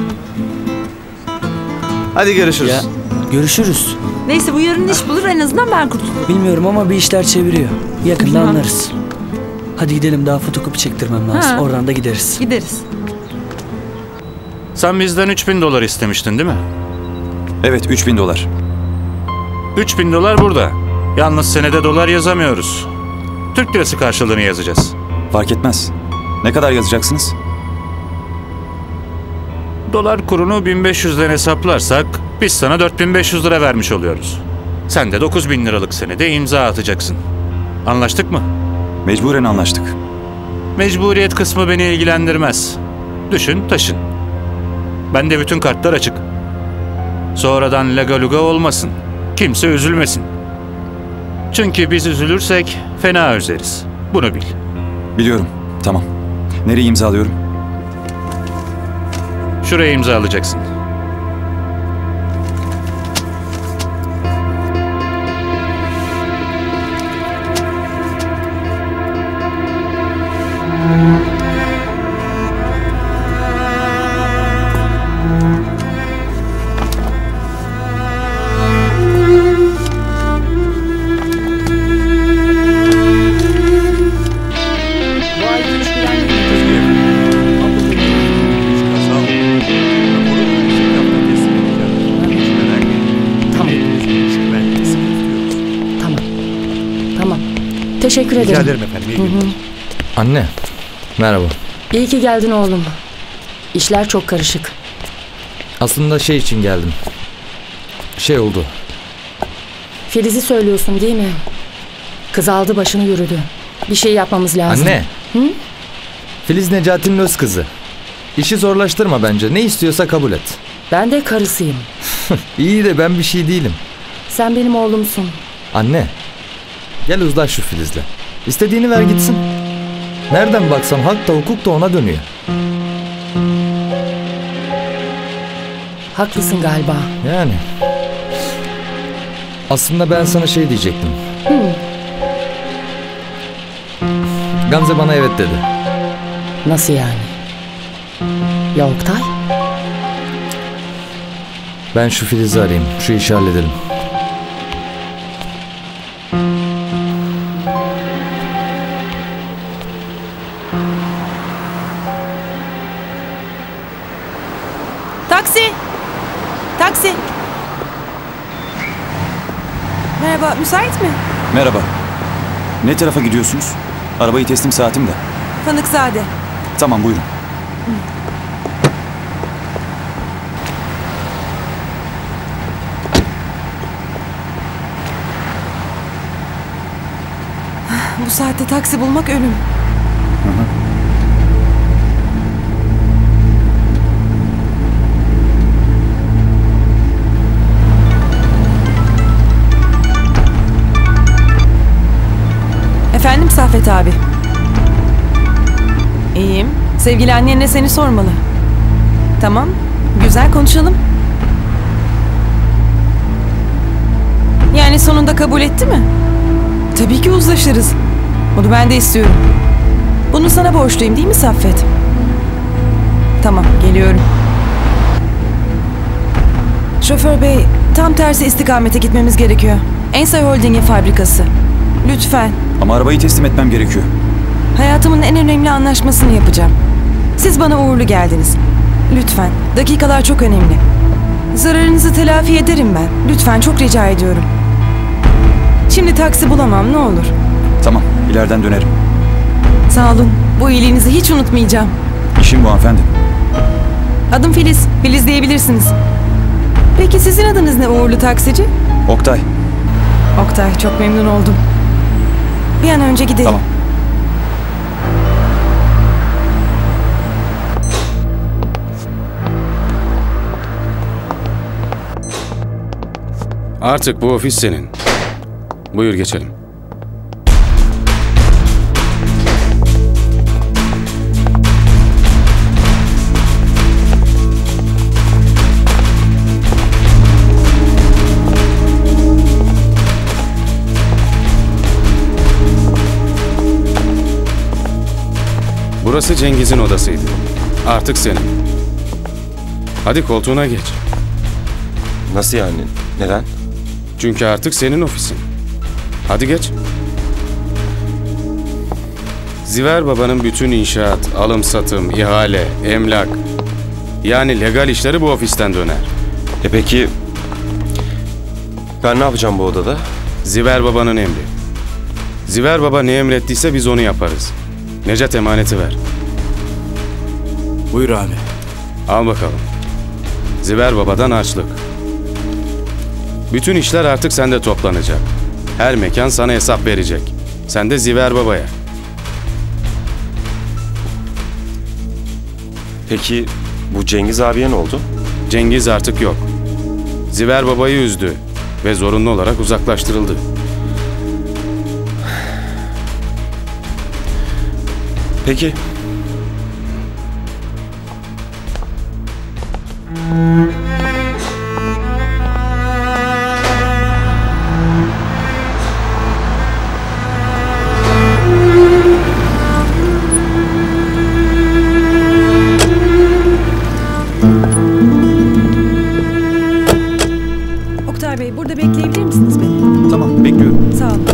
Hadi görüşürüz. Ya, görüşürüz. Neyse bu yarın iş bulur, en azından ben kurtulurum. Bilmiyorum ama bir işler çeviriyor. Yakında anlarız. Hadi gidelim, daha fotokopi çektirmem lazım. Ha. Oradan da gideriz. Gideriz. Sen bizden üç bin dolar istemiştin değil mi? Evet, üç bin dolar. üç bin dolar burada. Yalnız senede dolar yazamıyoruz. Türk lirası karşılığını yazacağız. Fark etmez. Ne kadar yazacaksınız? Dolar kurunu bin beş yüzden hesaplarsak biz sana dört bin beş yüz lira vermiş oluyoruz. Sen de dokuz bin liralık senede imza atacaksın. Anlaştık mı? Mecburen anlaştık. Mecburiyet kısmı beni ilgilendirmez. Düşün, taşın. Bende bütün kartlar açık. Sonradan lagaluga olmasın. Kimse üzülmesin. Çünkü biz üzülürsek fena üzeriz. Bunu bil. Biliyorum. Tamam. Nereye imzalıyorum? Şuraya imzalayacaksın. Teşekkür ederim. Rica ederim efendim. İyi Hı hı. günler. Anne, merhaba. İyi ki geldin oğlum. İşler çok karışık. Aslında şey için geldim. Şey oldu. Filiz'i söylüyorsun değil mi? Kız aldı başını yürüdü. Bir şey yapmamız lazım. Anne. Hı? Filiz Necati'nin öz kızı. İşi zorlaştırma bence. Ne istiyorsa kabul et. Ben de karısıyım. İyi de ben bir şey değilim. Sen benim oğlumsun. Anne. Gel uzlaş şu Filiz'le. İstediğini ver gitsin. Nereden baksan hak da hukuk da ona dönüyor. Haklısın galiba. Yani. Aslında ben sana şey diyecektim. Hı. Gamze bana evet dedi. Nasıl yani? Ya Oktay? Ben şu Filiz'i arayayım. Şu işi halledelim. Taksi! Taksi! Merhaba, müsait mi? Merhaba. Ne tarafa gidiyorsunuz? Arabayı teslim saatim de. Fanıkzade. Tamam buyurun. Bu saatte taksi bulmak ölüm. Hı hı. Efendim Saffet abi. İyiyim. Sevgili annenle seni sormalı. Tamam. Güzel konuşalım. Yani sonunda kabul etti mi? Tabii ki uzlaşırız. Bunu ben de istiyorum. Bunu sana borçluyum değil mi Saffet? Tamam, geliyorum. Şoför bey, tam tersi istikamete gitmemiz gerekiyor. Ensay Holding'in fabrikası. Lütfen. Ama arabayı teslim etmem gerekiyor. Hayatımın en önemli anlaşmasını yapacağım. Siz bana uğurlu geldiniz. Lütfen. Dakikalar çok önemli. Zararınızı telafi ederim ben. Lütfen, çok rica ediyorum. Şimdi taksi bulamam, ne olur. Tamam, ileriden dönerim. Sağ olun. Bu iyiliğinizi hiç unutmayacağım. İşim bu hanımefendi. Adım Filiz. Filiz diyebilirsiniz. Peki sizin adınız ne uğurlu taksici? Oktay. Oktay, çok memnun oldum. Bir an önce gidelim. Tamam. Artık bu ofis senin. Buyur geçelim. Burası Cengiz'in odasıydı. Artık senin. Hadi koltuğuna geç. Nasıl yani? Neden? Çünkü artık senin ofisin. Hadi geç. Ziver Baba'nın bütün inşaat, alım satım, ihale, emlak, yani legal işleri bu ofisten döner. E peki ben ne yapacağım bu odada? Ziver Baba'nın emri. Ziver Baba ne emrettiyse biz onu yaparız. Necat emaneti ver. Buyur abi. Al bakalım. Ziver Baba'dan harçlık. Bütün işler artık sende toplanacak. Her mekan sana hesap verecek. Sen de Ziver Baba'ya. Peki bu Cengiz abiye ne oldu? Cengiz artık yok. Ziver Baba'yı üzdü ve zorunlu olarak uzaklaştırıldı. Peki. Oktay Bey, burada bekleyebilir misiniz beni? Tamam, bekliyorum. Sağ olun.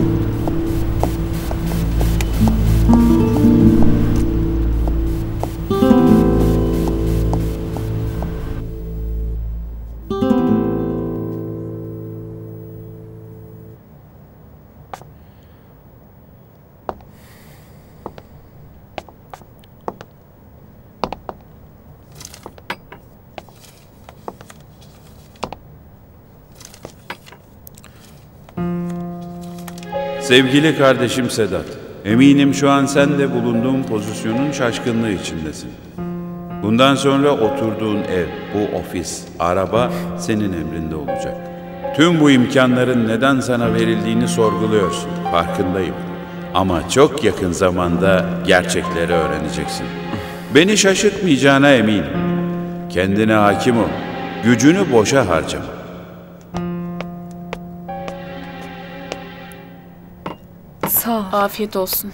Sevgili kardeşim Sedat, eminim şu an sen de bulunduğun pozisyonun şaşkınlığı içindesin. Bundan sonra oturduğun ev, bu ofis, araba senin emrinde olacak. Tüm bu imkanların neden sana verildiğini sorguluyorsun, farkındayım. Ama çok yakın zamanda gerçekleri öğreneceksin. Beni şaşırtmayacağına eminim. Kendine hakim ol, gücünü boşa harcama. Sağ ol. Afiyet olsun.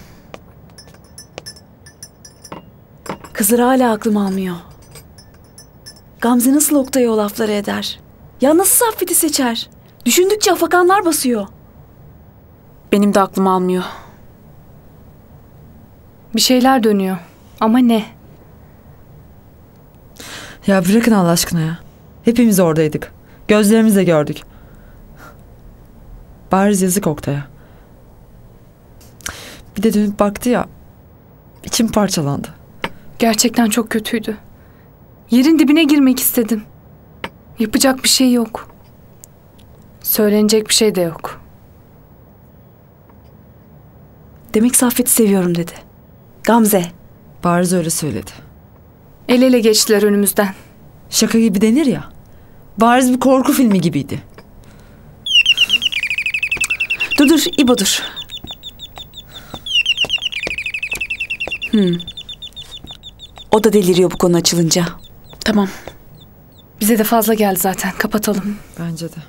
Kızır hala aklım almıyor. Gamze nasıl Oktay'a o lafları eder? Ya nasıl Saffet'i seçer? Düşündükçe afakanlar basıyor. Benim de aklım almıyor. Bir şeyler dönüyor. Ama ne? Ya bırakın Allah aşkına ya. Hepimiz oradaydık. Gözlerimizle gördük. Bariz yazık Oktay'a. Bir de dönüp baktı ya. İçim parçalandı. Gerçekten çok kötüydü. Yerin dibine girmek istedim. Yapacak bir şey yok. Söylenecek bir şey de yok. Demek Saffet'i seviyorum dedi. Gamze. Bariz öyle söyledi. El ele geçtiler önümüzden. Şaka gibi denir ya. Bariz bir korku filmi gibiydi. Dur dur İbo dur. Hmm. O da deliriyor bu konu açılınca. Tamam. Bize de fazla geldi zaten. Kapatalım. Bence de.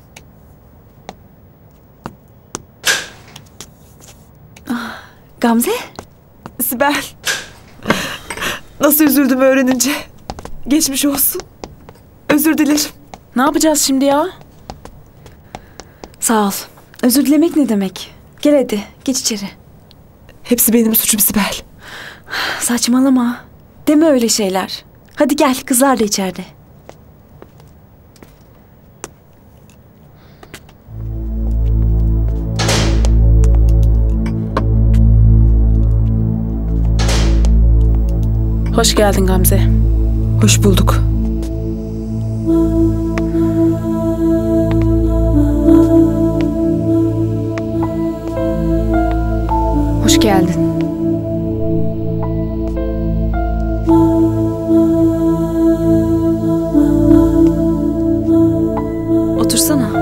Ah, Gamze? Sibel. Nasıl üzüldüm öğrenince. Geçmiş olsun. Özür dilerim. Ne yapacağız şimdi ya? Sağ ol. Özür dilemek ne demek? Gel hadi geç içeri. Hepsi benim suçum Sibel. Saçmalama. Deme öyle şeyler. Hadi gel kızlar da içeride. Hoş geldin Gamze. Hoş bulduk. Hoş geldin. Otursana.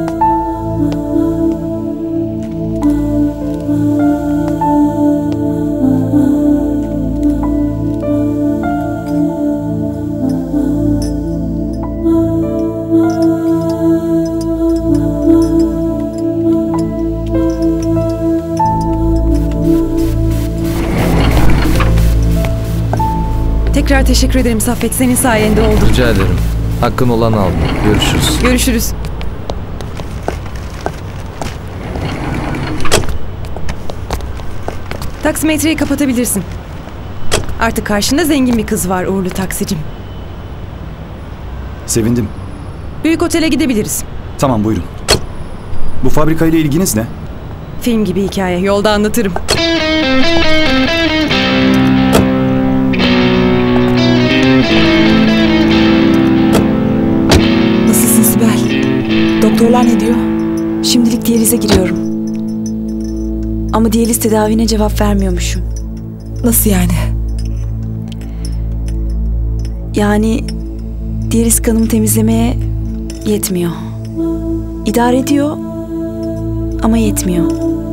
Tekrar teşekkür ederim Saffet. Senin sayende oldu. Rica ederim. Hakkın olanı aldın. Görüşürüz. Görüşürüz. Taksimetreyi kapatabilirsin. Artık karşında zengin bir kız var uğurlu taksicim. Sevindim. Büyük otele gidebiliriz. Tamam buyurun. Bu fabrikayla ilginiz ne? Film gibi hikaye. Yolda anlatırım. Nasılsın Sibel? Doktorlar ne diyor? Şimdilik diyalize giriyorum. Ama diyaliz tedavine cevap vermiyormuşum. Nasıl yani? Yani diyaliz kanımı temizlemeye yetmiyor. İdare ediyor ama yetmiyor.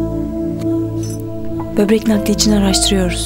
Böbrek nakli için araştırıyoruz.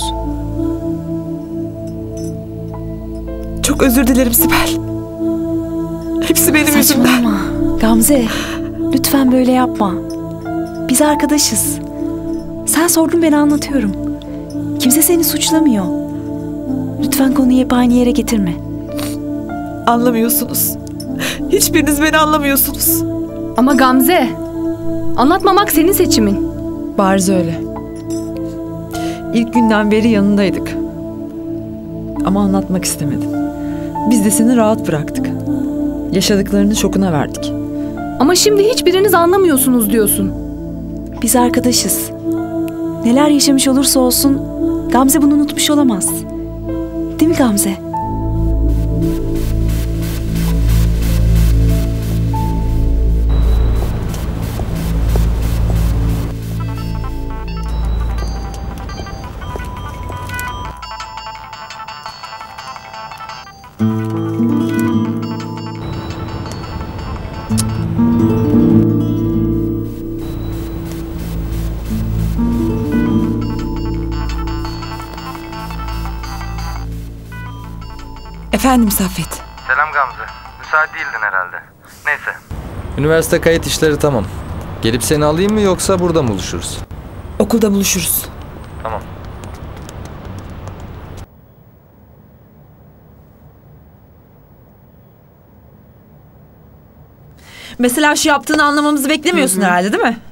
Çok özür dilerim Sibel. Hepsi benim yüzümden. Saçmalama. Gamze, lütfen böyle yapma. Biz arkadaşız. Sen sordun, ben anlatıyorum. Kimse seni suçlamıyor. Lütfen konuyu hep aynı yere getirme. Anlamıyorsunuz. Hiçbiriniz beni anlamıyorsunuz. Ama Gamze, anlatmamak senin seçimin. Bariz öyle. İlk günden beri yanındaydık. Ama anlatmak istemedin. Biz de seni rahat bıraktık. Yaşadıklarını şokuna verdik. Ama şimdi hiçbiriniz anlamıyorsunuz diyorsun. Biz arkadaşız. Neler yaşamış olursa olsun Gamze bunu unutmuş olamaz. Değil mi Gamze? Efendim Saffet. Selam Gamze. Müsait değildin herhalde. Neyse. Üniversite kayıt işleri tamam. Gelip seni alayım mı yoksa burada mı buluşuruz? Okulda buluşuruz. Tamam. Mesela şu yaptığını anlamamızı beklemiyorsun herhalde değil mi?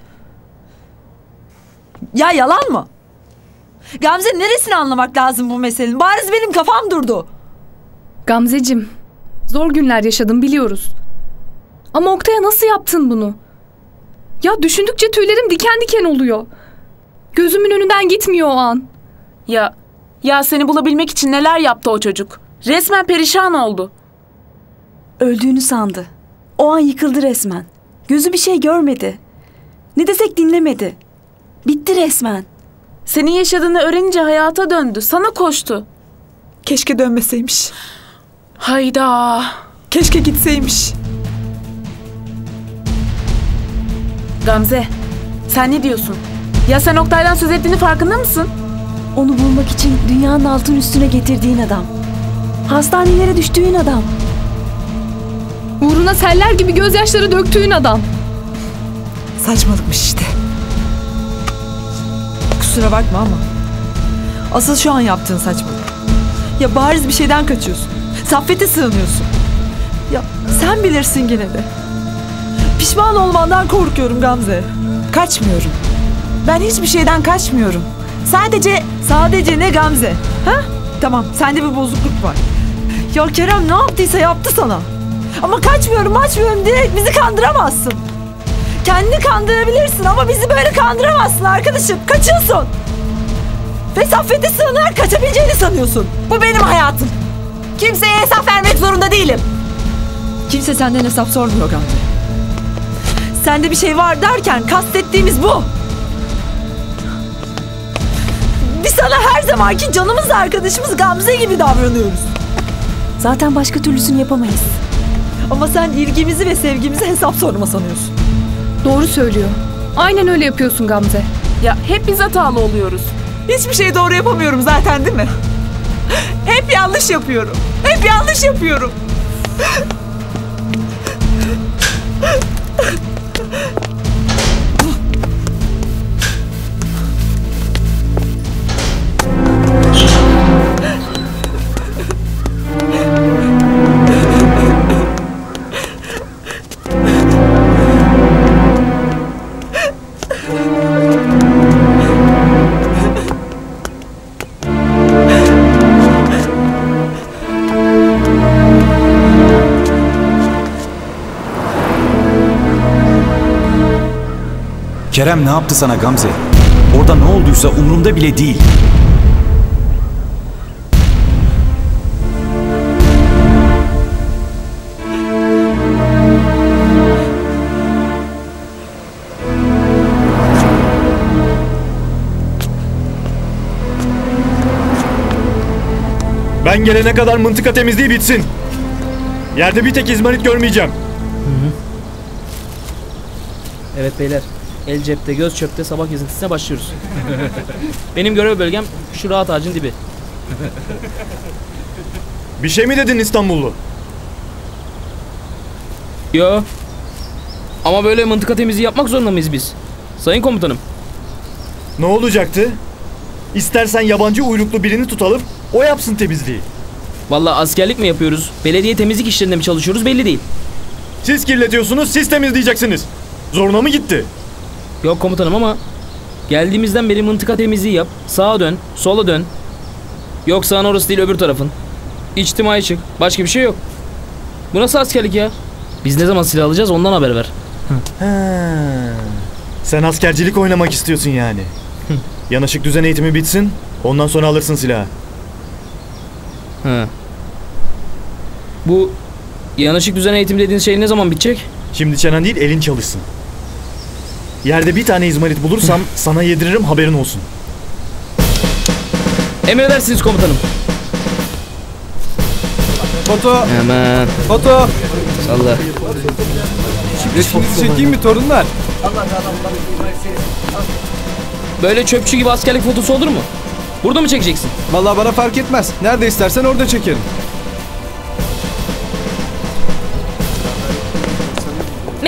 Ya yalan mı? Gamze neresini anlamak lazım bu meselenin? Bariz benim kafam durdu. Gamzecim, zor günler yaşadım biliyoruz. Ama Oktay'a nasıl yaptın bunu? Ya düşündükçe tüylerim diken diken oluyor. Gözümün önünden gitmiyor o an. Ya, ya seni bulabilmek için neler yaptı o çocuk? Resmen perişan oldu. Öldüğünü sandı. O an yıkıldı resmen. Gözü bir şey görmedi. Ne desek dinlemedi. Bitti resmen. Senin yaşadığını öğrenince hayata döndü. Sana koştu. Keşke dönmeseymiş. Hayda. Keşke gitseymiş. Gamze, sen ne diyorsun? Ya sen Oktay'dan söz ettiğini farkında mısın? Onu bulmak için dünyanın altın üstüne getirdiğin adam. Hastanelere düştüğün adam. Uğruna seller gibi gözyaşları döktüğün adam. Saçmalıkmış işte. Kusura bakma ama asıl şu an yaptığın saçmalık. Ya bariz bir şeyden kaçıyorsun. Saffet'e sığınıyorsun. Ya sen bilirsin gene de. Pişman olmandan korkuyorum Gamze. Kaçmıyorum. Ben hiçbir şeyden kaçmıyorum. Sadece... Sadece ne Gamze? Ha? Tamam, sende bir bozukluk var. Ya Kerem ne yaptıysa yaptı sana. Ama kaçmıyorum, kaçmıyorum diyerek bizi kandıramazsın. Kendini kandırabilirsin ama bizi böyle kandıramazsın arkadaşım. Kaçıyorsun. Ve Saffet'e sığınarak kaçabileceğini sanıyorsun. Bu benim hayatım. Kimseye hesap vermek zorunda değilim. Kimse senden hesap sormuyor Gamze. Sende bir şey var derken kastettiğimiz bu. Biz sana her zamanki canımız arkadaşımız Gamze gibi davranıyoruz. Zaten başka türlüsünü yapamayız. Ama sen ilgimizi ve sevgimizi hesap sorma sanıyorsun. Doğru söylüyor. Aynen öyle yapıyorsun Gamze. Ya hep biz hatalı oluyoruz. Hiçbir şey doğru yapamıyorum zaten değil mi? Hep yanlış yapıyorum. Hep yanlış yapıyorum. Kerem ne yaptı sana Gamze? Orada ne olduysa umurumda bile değil. Ben gelene kadar mıntıka temizliği bitsin. Yerde bir tek izmarit görmeyeceğim. Evet beyler. El cepte, göz çöpte sabah gezintisine başlıyoruz. Benim görev bölgem şu rahat ağacın dibi. Bir şey mi dedin İstanbullu? Yo. Ama böyle mıntıka temizliği yapmak zorunda mıyız biz? Sayın komutanım. Ne olacaktı? İstersen yabancı uyruklu birini tutalım, o yapsın temizliği. Vallahi askerlik mi yapıyoruz, belediye temizlik işlerinde mi çalışıyoruz belli değil. Siz kirletiyorsunuz, siz temizleyeceksiniz. Zoruna mı gitti? Yok komutanım ama geldiğimizden beri mıntıka temizliği yap. Sağa dön, sola dön. Yok sağın orası değil öbür tarafın. İçtimai çık. Başka bir şey yok. Bu nasıl askerlik ya? Biz ne zaman silah alacağız ondan haber ver. Ha. Sen askercilik oynamak istiyorsun yani. Yanaşık düzen eğitimi bitsin, ondan sonra alırsın silahı. Ha. Bu yanaşık düzen eğitimi dediğiniz şey ne zaman bitecek? Şimdi çenen değil, elin çalışsın. Yerde bir tane izmarit bulursam sana yediririm, haberin olsun. Emredersiniz komutanım. Foto. Hemen. Foto. Salla. Resminizi çekeyim mi torunlar? Böyle çöpçü gibi askerlik fotosu olur mu? Burada mı çekeceksin? Vallahi bana fark etmez. Nerede istersen orada çekerim.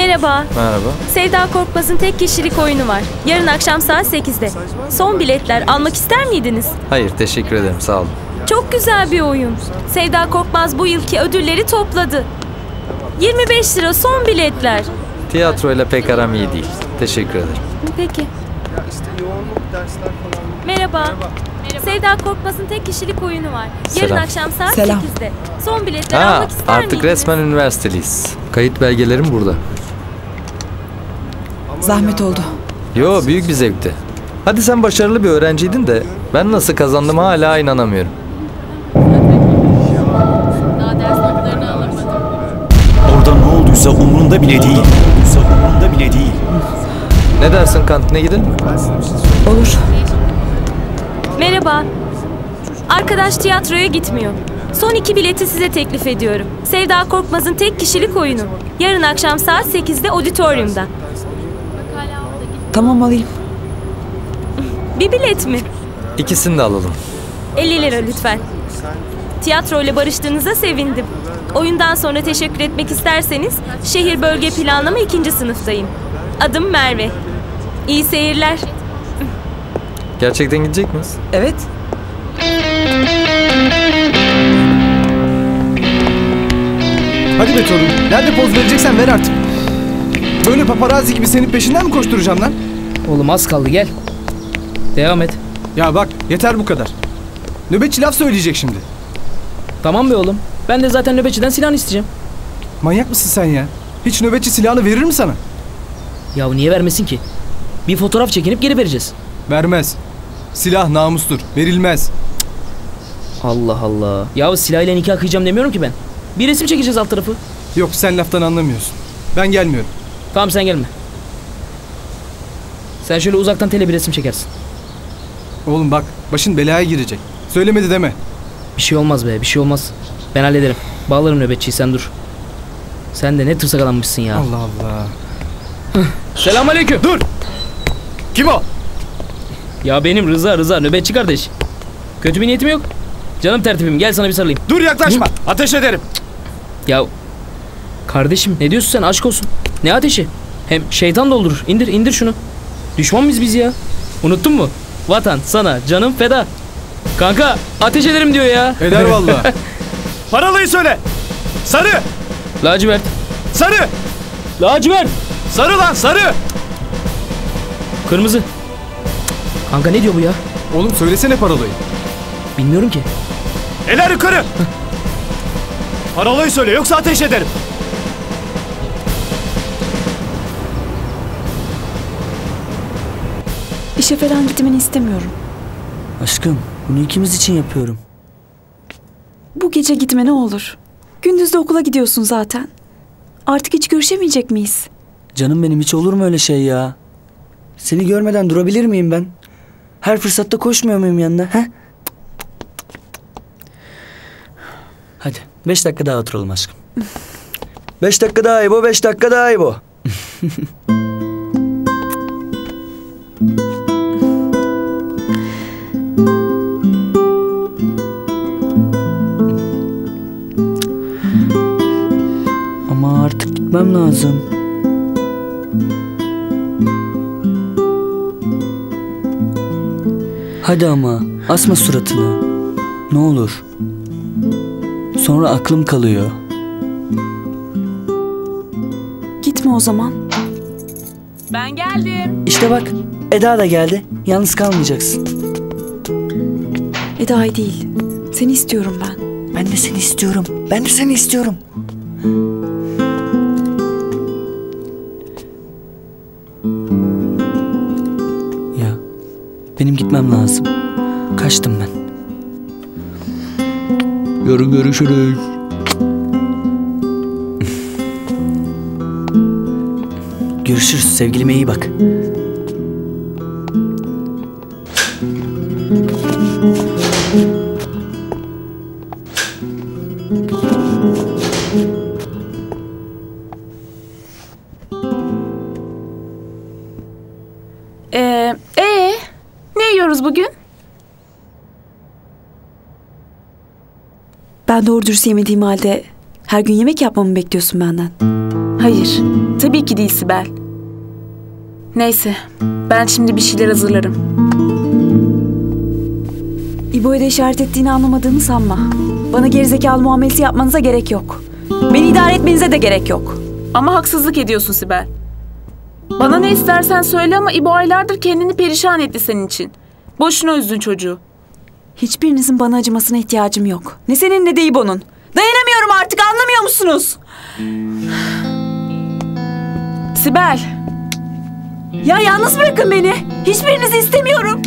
Merhaba. Merhaba. Sevda Korkmaz'ın tek kişilik oyunu var. Yarın akşam saat sekizde. Son biletler almak ister miydiniz? Hayır, teşekkür ederim. Sağ olun. Çok güzel bir oyun. Sevda Korkmaz bu yılki ödülleri topladı. yirmi beş lira son biletler. Tiyatroyla pek aram iyi değil. Teşekkür ederim. Peki. Merhaba. Sevda Korkmaz'ın tek kişilik oyunu var. Yarın Selam. akşam saat Selam. sekizde. Son biletler Ha, almak ister artık miydiniz? resmen üniversiteliyiz. Kayıt belgelerim burada. Zahmet oldu. Yo, büyük bir zevkti. Hadi sen başarılı bir öğrenciydin de ben nasıl kazandım hala inanamıyorum. Orada ne olduysa umurunda bile değil. Umurunda bile değil. Ne dersin, kantine gidelim mi? Olur. Merhaba. Arkadaş tiyatroya gitmiyor. Son iki bileti size teklif ediyorum. Sevda Korkmaz'ın tek kişilik oyunu. Yarın akşam saat sekizde auditoriumda. Tamam, alayım. Bir bilet mi? İkisini de alalım. elli lira lütfen. Tiyatro ile barıştığınıza sevindim. Oyundan sonra teşekkür etmek isterseniz şehir bölge planlama ikinci sınıftayım. Adım Merve. İyi seyirler. Gerçekten gidecek miyiz? Evet. Hadi be torun. Nerede poz vereceksen ver artık. Böyle paparazzi gibi senin peşinden mi koşturacağım lan? Oğlum az kaldı, gel. Devam et. Ya bak yeter bu kadar. Nöbetçi laf söyleyecek şimdi. Tamam be oğlum. Ben de zaten nöbetçiden silahını isteyeceğim. Manyak mısın sen ya? Hiç nöbetçi silahını verir mi sana? Ya niye vermesin ki? Bir fotoğraf çekinip geri vereceğiz. Vermez. Silah namustur. Verilmez. Allah Allah. Ya silahıyla nikah kıyacağım demiyorum ki ben. Bir resim çekeceğiz alt tarafı. Yok, sen laftan anlamıyorsun. Ben gelmiyorum. Tamam, sen gelme. Sen şöyle uzaktan tele bir resim çekersin. Oğlum bak, başın belaya girecek. Söylemedi deme. Bir şey olmaz be, bir şey olmaz. Ben hallederim. Bağlarım nöbetçiyi, sen dur. Sen de ne tırsak adammışsın ya. Allah Allah. Selamünaleyküm. Dur. Kim o? Ya benim Rıza, Rıza nöbetçi kardeş. Kötü bir niyetim yok. Canım tertibim, gel sana bir sarılayım. Dur, yaklaşma. Hı? Ateş ederim. Ya kardeşim ne diyorsun sen, aşk olsun. Ne ateşi? Hem şeytan doldurur. İndir indir şunu. Düşman mıyız biz ya? Unuttun mu? Vatan sana canım feda. Kanka ateş ederim diyor ya. Eder vallahi. Paralıyı söyle. Sarı. Lacivert. Sarı. Lacivert. Sarı lan, sarı. Kırmızı. Kanka ne diyor bu ya? Oğlum söylesene parolayı. Bilmiyorum ki. Eller yukarı. Parolayı söyle, yoksa ateş ederim. İşe falan gitmeni istemiyorum. Aşkım, bunu ikimiz için yapıyorum. Bu gece gitme ne olur. Gündüz de okula gidiyorsun zaten. Artık hiç görüşemeyecek miyiz? Canım benim, hiç olur mu öyle şey ya? Seni görmeden durabilir miyim ben? Her fırsatta koşmuyor muyum yanına? He? Hadi beş dakika daha oturalım aşkım. Beş dakika daha İbo, beş dakika daha İbo. Ama artık gitmem lazım. Hadi ama asma suratını. Ne olur. Sonra aklım kalıyor. Gitme o zaman. Ben geldim. İşte bak, Eda da geldi. Yalnız kalmayacaksın. Eda'yı değil. Seni istiyorum ben. Ben de seni istiyorum. Ben de seni istiyorum. Ya, benim gitmem lazım. Kaçtım ben. Yarın görüşürüz. Görüşürüz, sevgilime iyi bak. Ee, ee, ne yiyoruz bugün? Ben doğru dürüst yemediğim halde her gün yemek yapmamı bekliyorsun benden. Hayır, tabii ki değil Sibel. Neyse, ben şimdi bir şeyler hazırlarım. İbo'ya da işaret ettiğini anlamadığını sanma. Bana gerizekalı muamelesi yapmanıza gerek yok. Beni idare etmenize de gerek yok. Ama haksızlık ediyorsun Sibel. Bana ne istersen söyle ama İbo aylardır kendini perişan etti senin için. Boşuna üzdün çocuğu. Hiçbirinizin bana acımasına ihtiyacım yok. Ne senin ne de İbo'nun. Dayanamıyorum artık, anlamıyor musunuz? Sibel. Ya yalnız bırakın beni. Hiçbirinizi istemiyorum.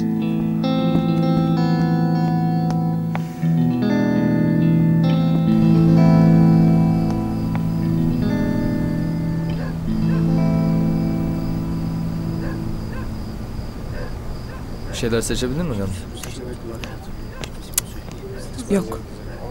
Bir şeyler seçebildin mi Gamze? Yok.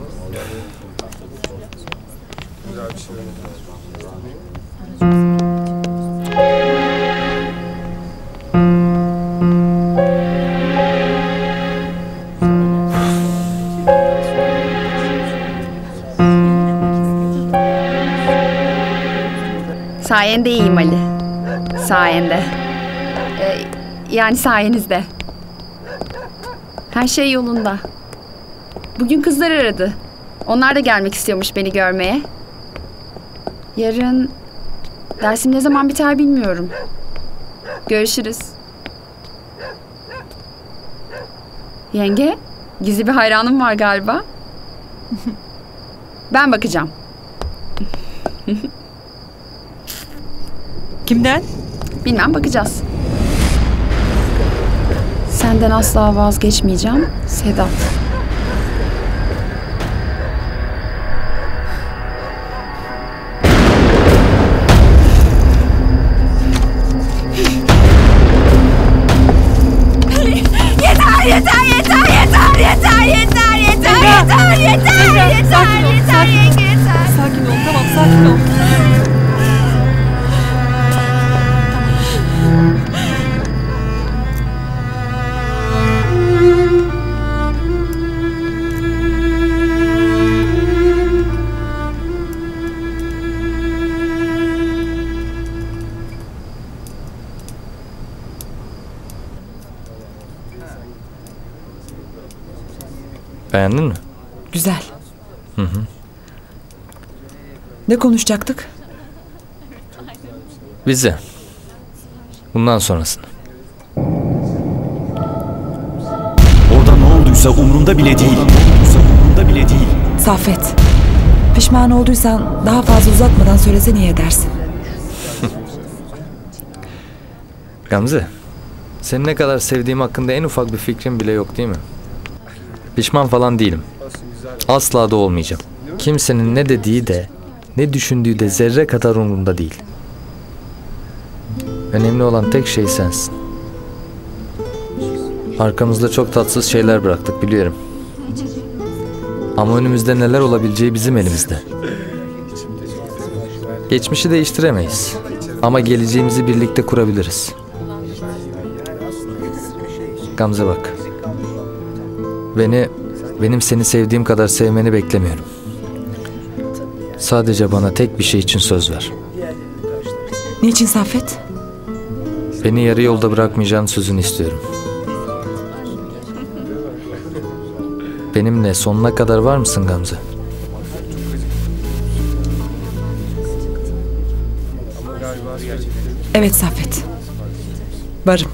Sayende iyiyim Ali. Sayende. Ee, yani sayenizde. Her şey yolunda. Bugün kızlar aradı. Onlar da gelmek istiyormuş beni görmeye. Yarın dersim ne zaman biter bilmiyorum. Görüşürüz. Yenge, gizli bir hayranım var galiba. Ben bakacağım. Kimden? Bilmem, bakacağız. Senden asla vazgeçmeyeceğim, Sedat. Yeter, yeter, yeter, yeter, yeter, yeter, yeter, yeter, yeter, yeter, yeter, yenge yeter. Sakin ol, tamam sakin ol. Beğendin mi? Güzel. Hı hı. Ne konuşacaktık? Vize. Bundan sonrasını. Orada ne olduysa umrumda bile değil. Umrumda bile değil. Saffet. Pişman olduysan daha fazla uzatmadan söylesene iyi edersin. Gamze, seni ne kadar sevdiğim hakkında en ufak bir fikrin bile yok değil mi? Pişman falan değilim. Asla da olmayacağım. Kimsenin ne dediği de, ne düşündüğü de zerre kadar umurumda değil. Önemli olan tek şey sensin. Arkamızda çok tatsız şeyler bıraktık biliyorum. Ama önümüzde neler olabileceği bizim elimizde. Geçmişi değiştiremeyiz. Ama geleceğimizi birlikte kurabiliriz. Gamze bak. Beni, benim seni sevdiğim kadar sevmeni beklemiyorum. Sadece bana tek bir şey için söz ver. Ne için Saffet? Beni yarı yolda bırakmayacağın sözünü istiyorum. Benimle sonuna kadar var mısın Gamze? Evet Saffet. Varım.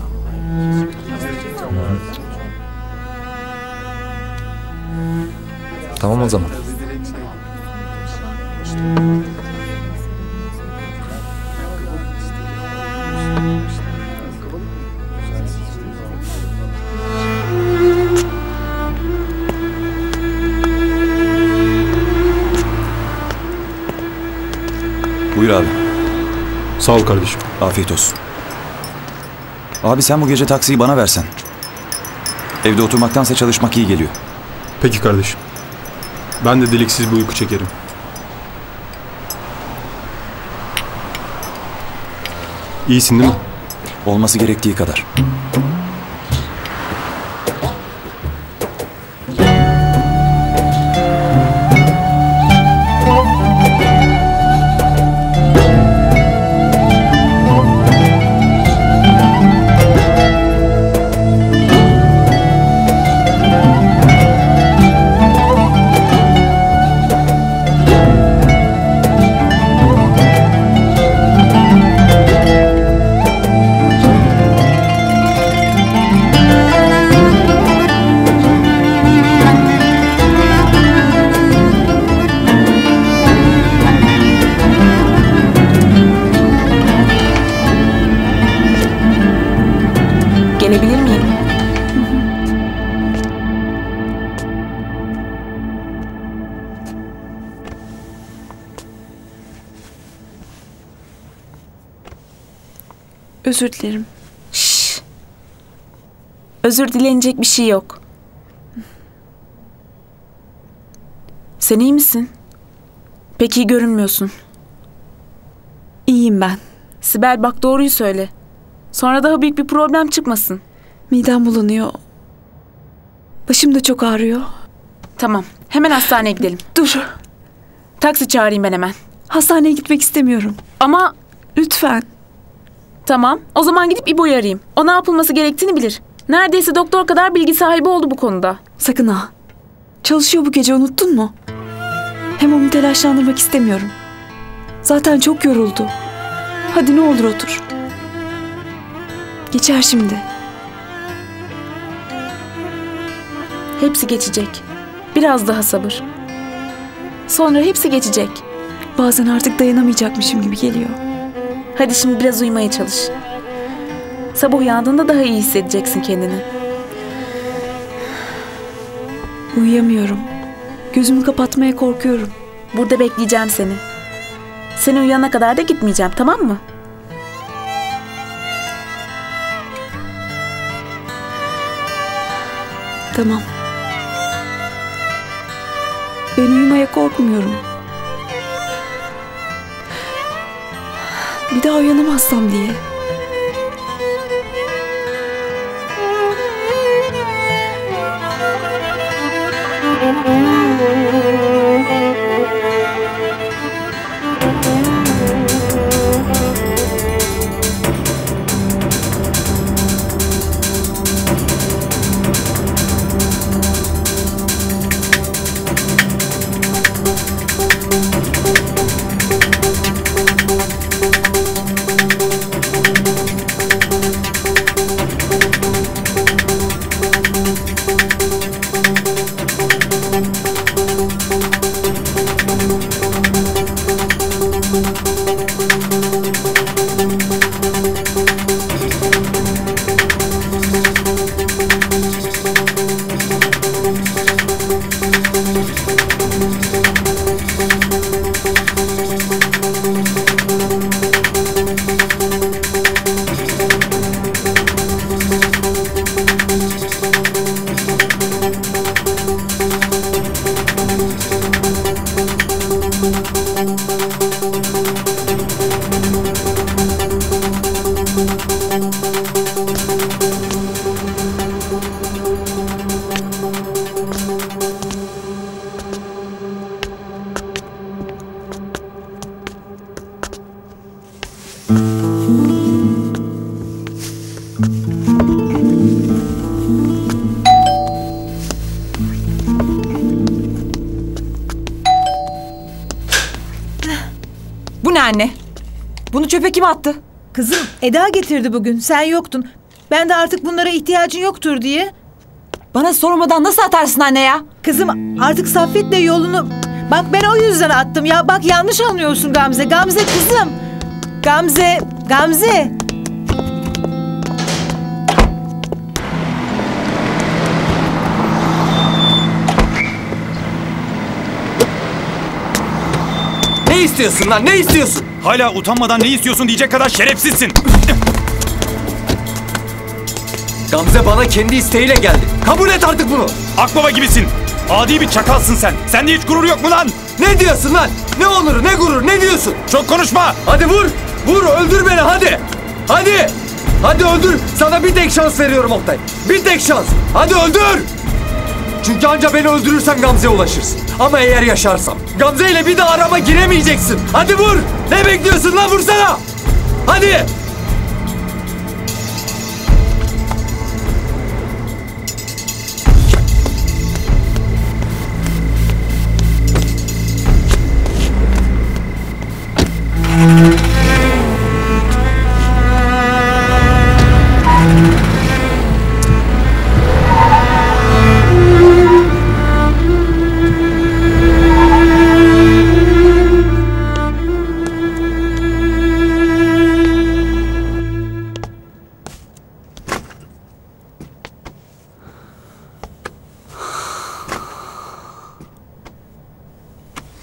Tamam o zaman. Buyur abi. Sağ ol kardeşim. Afiyet olsun. Abi sen bu gece taksiyi bana versen. Evde oturmaktansa çalışmak iyi geliyor. Peki kardeşim. Ben de deliksiz bir uyku çekerim. İyisin değil mi? Olması gerektiği kadar. Özür dilerim. Şşş. Özür dilenecek bir şey yok. Sen iyi misin? Pek iyi görünmüyorsun. İyiyim ben. Sibel bak doğruyu söyle. Sonra daha büyük bir problem çıkmasın. Midem bulanıyor. Başım da çok ağrıyor. Tamam. Hemen hastaneye gidelim. Dur. Taksi çağırayım ben hemen. Hastaneye gitmek istemiyorum. Ama lütfen. Tamam. O zaman gidip İbo'yu arayayım. O ne yapılması gerektiğini bilir. Neredeyse doktor kadar bilgi sahibi oldu bu konuda. Sakın ha. Çalışıyor bu gece, unuttun mu? Hem onu telaşlandırmak istemiyorum. Zaten çok yoruldu. Hadi ne olur otur. Geçer şimdi. Hepsi geçecek. Biraz daha sabır. Sonra hepsi geçecek. Bazen artık dayanamayacakmışım gibi geliyor. Hadi şimdi biraz uyumaya çalış. Sabah uyandığında daha iyi hissedeceksin kendini. Uyuyamıyorum. Gözümü kapatmaya korkuyorum. Burada bekleyeceğim seni. Sen uyuyana kadar da gitmeyeceğim, tamam mı? Tamam. Ben uyumaya korkmuyorum. Bir daha uyanamazsam diye. Bu ne anne? Bunu çöpe kim attı? Kızım Eda getirdi bugün. Sen yoktun. Ben de artık bunlara ihtiyacın yoktur diye. Bana sormadan nasıl atarsın anne ya? Kızım artık Saffet'le yolunu... Bak ben o yüzden attım ya. Bak yanlış anlıyorsun Gamze. Gamze kızım. Gamze. Gamze. Ne istiyorsun lan? Ne istiyorsun? Hala utanmadan ne istiyorsun diyecek kadar şerefsizsin. Gamze bana kendi isteğiyle geldi. Kabul et artık bunu. Akbaba gibisin. Adi bir çakalsın sen. Sende hiç gurur yok mu lan? Ne diyorsun lan? Ne onuru, ne gurur, ne diyorsun? Çok konuşma. Hadi vur. Vur, öldür beni hadi. Hadi. Hadi öldür. Sana bir tek şans veriyorum Oktay. Bir tek şans. Hadi öldür. Çünkü anca beni öldürürsen Gamze'ye ulaşırsın. Ama eğer yaşarsam Gamze ile bir daha arama giremeyeceksin. Hadi vur. Ne bekliyorsun lan, vursana. Hadi.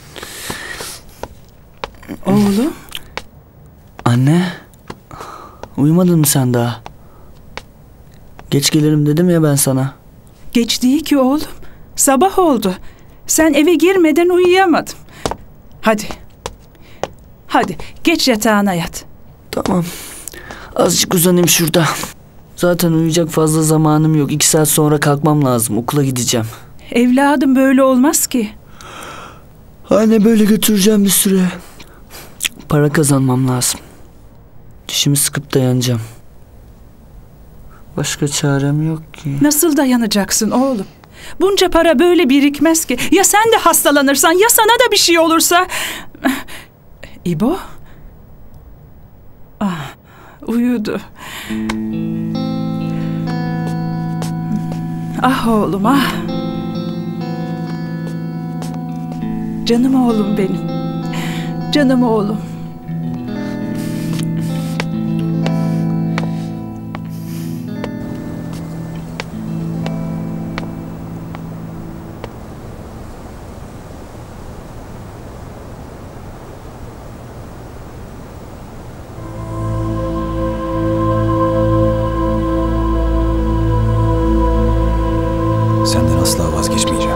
Oğlum. Anne. Uyumadın mı sen daha? Geç gelirim dedim ya ben sana. Geç değil ki oğlum. Sabah oldu. Sen eve girmeden uyuyamadım. Hadi. Hadi geç yatağına yat. Tamam. Azıcık uzanayım şurada. Zaten uyuyacak fazla zamanım yok. İki saat sonra kalkmam lazım. Okula gideceğim. Evladım böyle olmaz ki. Anne böyle götüreceğim bir süre. Para kazanmam lazım. Dişimi sıkıp dayanacağım. Başka çarem yok ki. Nasıl dayanacaksın oğlum? Bunca para böyle birikmez ki. Ya sen de hastalanırsan, ya sana da bir şey olursa. İbo? Ah, uyudu. Ah oğlum ah. Canım oğlum benim. Canım oğlum. Senden asla vazgeçmeyeceğim.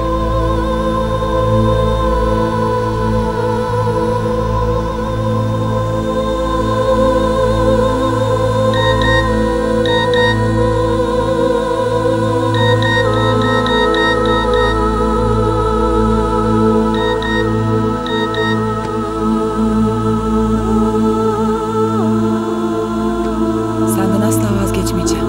Senden asla vazgeçmeyeceğim.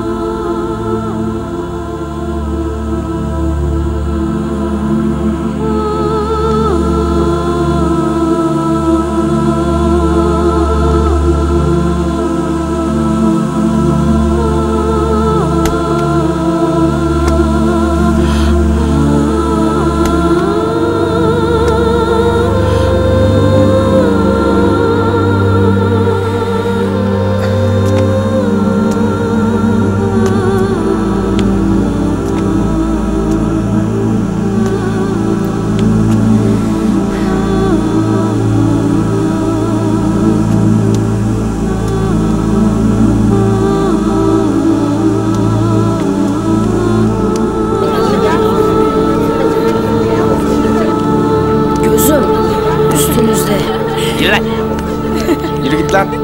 Gözüm üstünüzde. Yürü lan. Yürü git lan.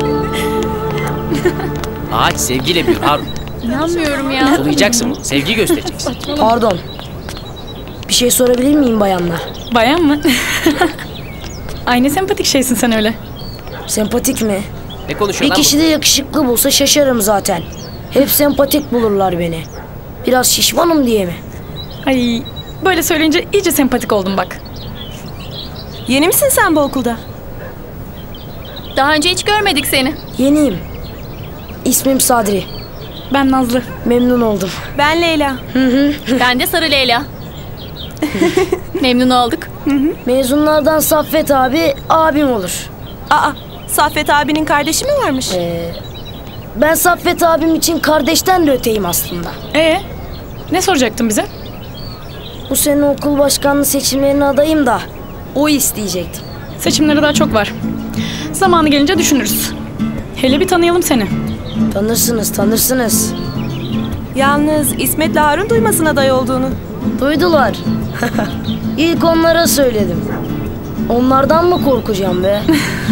Ağaç sevgiyle büyür Harun. İnanmıyorum ya. Sulayacaksın bunu. Sevgi göstereceksin. Pardon. Bir şey sorabilir miyim bayanlar? Bayan mı? Ay ne sempatik şeysin sen öyle. Sempatik mi? Ne konuşuyor Bir lan kişi bu? de yakışıklı bulsa şaşarım zaten. Hep sempatik bulurlar beni. Biraz şişmanım diye mi? Ay böyle söyleyince iyice sempatik oldum bak. Yeni misin sen bu okulda? Daha önce hiç görmedik seni. Yeniyim. İsmim Sadri. Ben Nazlı. Memnun oldum. Ben Leyla. Ben de Sarı Leyla. Memnun olduk. Mezunlardan Saffet abi abim olur. Aa, Saffet abinin kardeşi mi varmış? Ee, ben Saffet abim için kardeşten de öteyim aslında. Ee, ne soracaktın bize? Bu sene okul başkanlığı seçimlerine adayım da o isteyecektim. Seçimlere daha çok var. Zamanı gelince düşünürüz. Hele bir tanıyalım seni. Tanırsınız, tanırsınız. Yalnız İsmet'le Harun duymasın aday olduğunu. Duydular. İlk onlara söyledim. Onlardan mı korkacağım be?